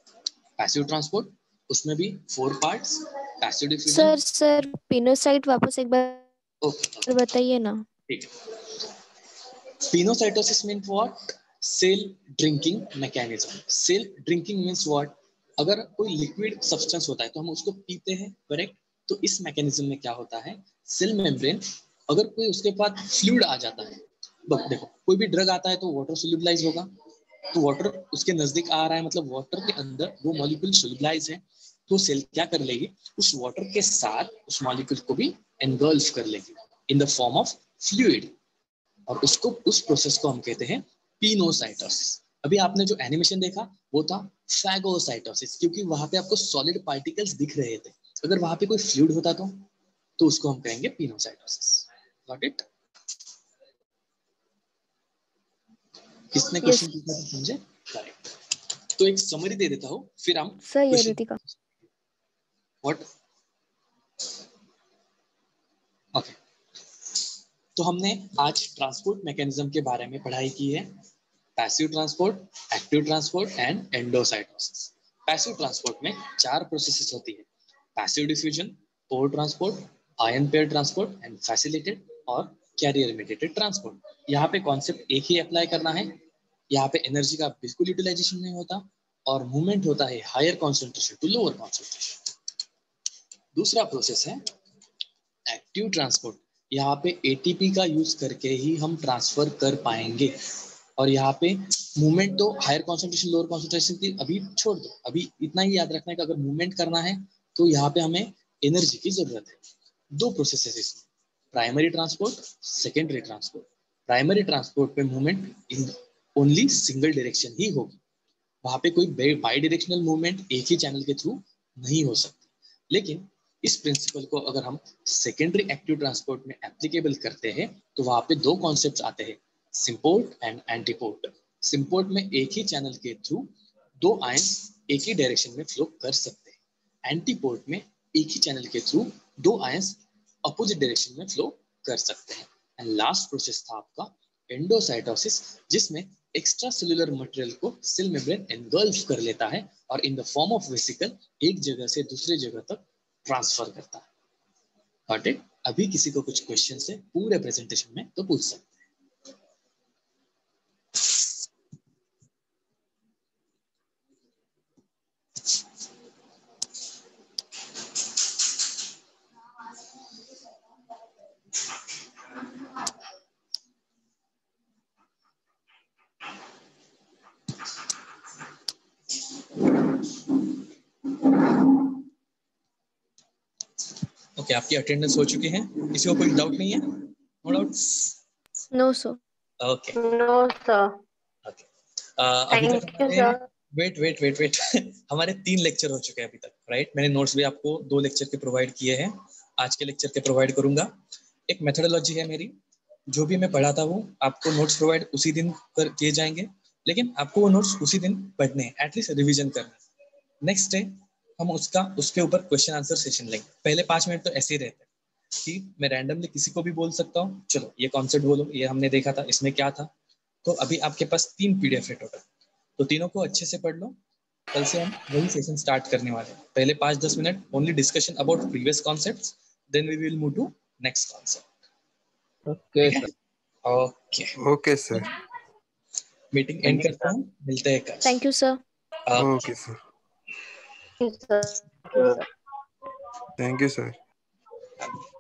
पैसिव ट्रांसपोर्ट, उसमें भी 4 parts, passive diffusion. Sir pinocyte वापस एक बार बताइए ना। ठीक है। Pinocytosis means what? Cell drinking mechanism. Cell drinking means what? अगर कोई लिक्विड सब्सटेंस होता है तो हम उसको पीते हैं, करेक्ट? तो इस मैकेनिज्म में क्या होता है, सेल मेम्ब्रेन अगर कोई उसके पास फ्लूइड आ जाता है, देखो कोई भी ड्रग आता है तो वाटर सोल्यूबलाइज होगा, तो वाटर उसके नजदीक आ रहा है मतलब वाटर के अंदर वो मॉलिक्यूल सोल्यूबलाइज है, तो सेल क्या कर लेगी, उस वाटर के साथ उस मॉलिक्यूल को भी एनगल्फ कर लेगी in the form of fluid, और उसको, उस प्रोसेस को हम कहते हैं पिनोसाइटोसिस। अभी आपने जो एनिमेशन देखा वो था फैगोसाइटोसिस, क्योंकि वहां पे आपको सॉलिड पार्टिकल्स दिख रहे थे। अगर वहां पे कोई फ्लूइड होता तो उसको हम कहेंगे पिनोसाइटोसिस। Got it? किसने क्वेश्चन पूछा था समझे? करेक्ट। तो एक समरी दे देता हूँ फिर हम सर ये क्वेश्चन। रितिका। व्हाट? ओके। तो हमने आज ट्रांसपोर्ट मैकेनिज्म के बारे में पढ़ाई की है, passive transport, active transport and endocytosis. Passive transport में 4 प्रोसेसेस होती है, passive diffusion, pore transport, ion pair transport and facilitated और कैरियर मेडिएटेड ट्रांसपोर्ट। यहाँ पे कॉन्सेप्ट एक ही अप्लाई करना है, यहाँ पे एनर्जी का बिल्कुल यूटिलाइजेशन नहीं होता और मूवमेंट होता है higher concentration to lower concentration. दूसरा प्रोसेस है एक्टिव ट्रांसपोर्ट। यहाँ पे एटीपी का यूज करके ही हम ट्रांसफर कर पाएंगे। और यहाँ पे मूवमेंट तो हायर कॉन्सेंट्रेशन लोअर कॉन्सेंट्रेशन की अभी छोड़ दो, अभी इतना ही याद रखना है कि अगर मूवमेंट करना है तो यहाँ पे हमें एनर्जी की जरूरत है। दो प्रोसेस है इसमें, primary transport, secondary transport. Primary transport पे movement in only single direction ही होगी, वहां पे कोई बाई डायरेक्शनल मूवमेंट एक ही चैनल के थ्रू नहीं हो सकती। लेकिन इस प्रिंसिपल को अगर हम सेकेंडरी एक्टिव ट्रांसपोर्ट में एप्लीकेबल करते हैं तो वहां पे दो कॉन्सेप्ट्स आते हैं, सिंपोर्ट एंड एंटीपोर्ट। सिंपोर्ट में एक ही चैनल के थ्रू दो आयंस एक ही डायरेक्शन में फ्लो कर सकते हैं, एंटीपोर्ट में एक ही चैनल के थ्रू दो आयंस अपोजिट डायरेक्शन में फ्लो कर सकते हैं। एंड लास्ट प्रोसेस था आपका एंडोसाइटोसिस, जिसमें एक्स्ट्रा सेलुलर मटेरियल को सेल मेम्ब्रेन एनगल्फ कर लेता है और in the form of vesicle एक जगह से दूसरी जगह तक ट्रांसफर करता है। Got it? अभी किसी को कुछ क्वेश्चन है पूरे प्रेजेंटेशन में तो पूछ सकते हैं। ओके, आपकी अटेंडेंस हो चुकी है, किसी को कोई डाउट नहीं है? No doubts? No sir. Okay no sir. Okay, अभी तक थैंक यू सर। वेट हमारे 3 लेक्चर हो चुके हैं अभी तक, राइट? मैंने नोट्स भी आपको 2 लेक्चर के प्रोवाइड किए हैं, आज के लेक्चर के प्रोवाइड करूंगा। एक मेथोडोलॉजी है मेरी, जो भी मैं पढ़ाता हूँ आपको नोट्स प्रोवाइड उसी दिन कर किए जाएंगे, लेकिन आपको वो नोट्स उसी दिन पढ़ने हैं, एटलीस्ट रिविजन करना। नेक्स्ट डे हम उसके ऊपर क्वेश्चन आंसर सेशन लेंगे। पहले 5 मिनट तो ऐसे ही रहते हैं कि मैं रैंडमली किसी को भी बोल सकता हूँ, चलो ये कॉन्सेप्ट बोलो, ये हमने देखा था, इसमें क्या था। तो अभी आपके पास 3 पीडीएफ है टोटल, तो तीनों को अच्छे से पढ़ लो। कल से हम वही सेशन स्टार्ट करने वाले हैं। पहले 5-10 minute only discussion about previous concepts, then we will move to next concept. Okay sir. Okay okay sir. Meeting end करता हूँ, मिलते हैं कल। Thank you sir. Okay sir. Sir thank you sir.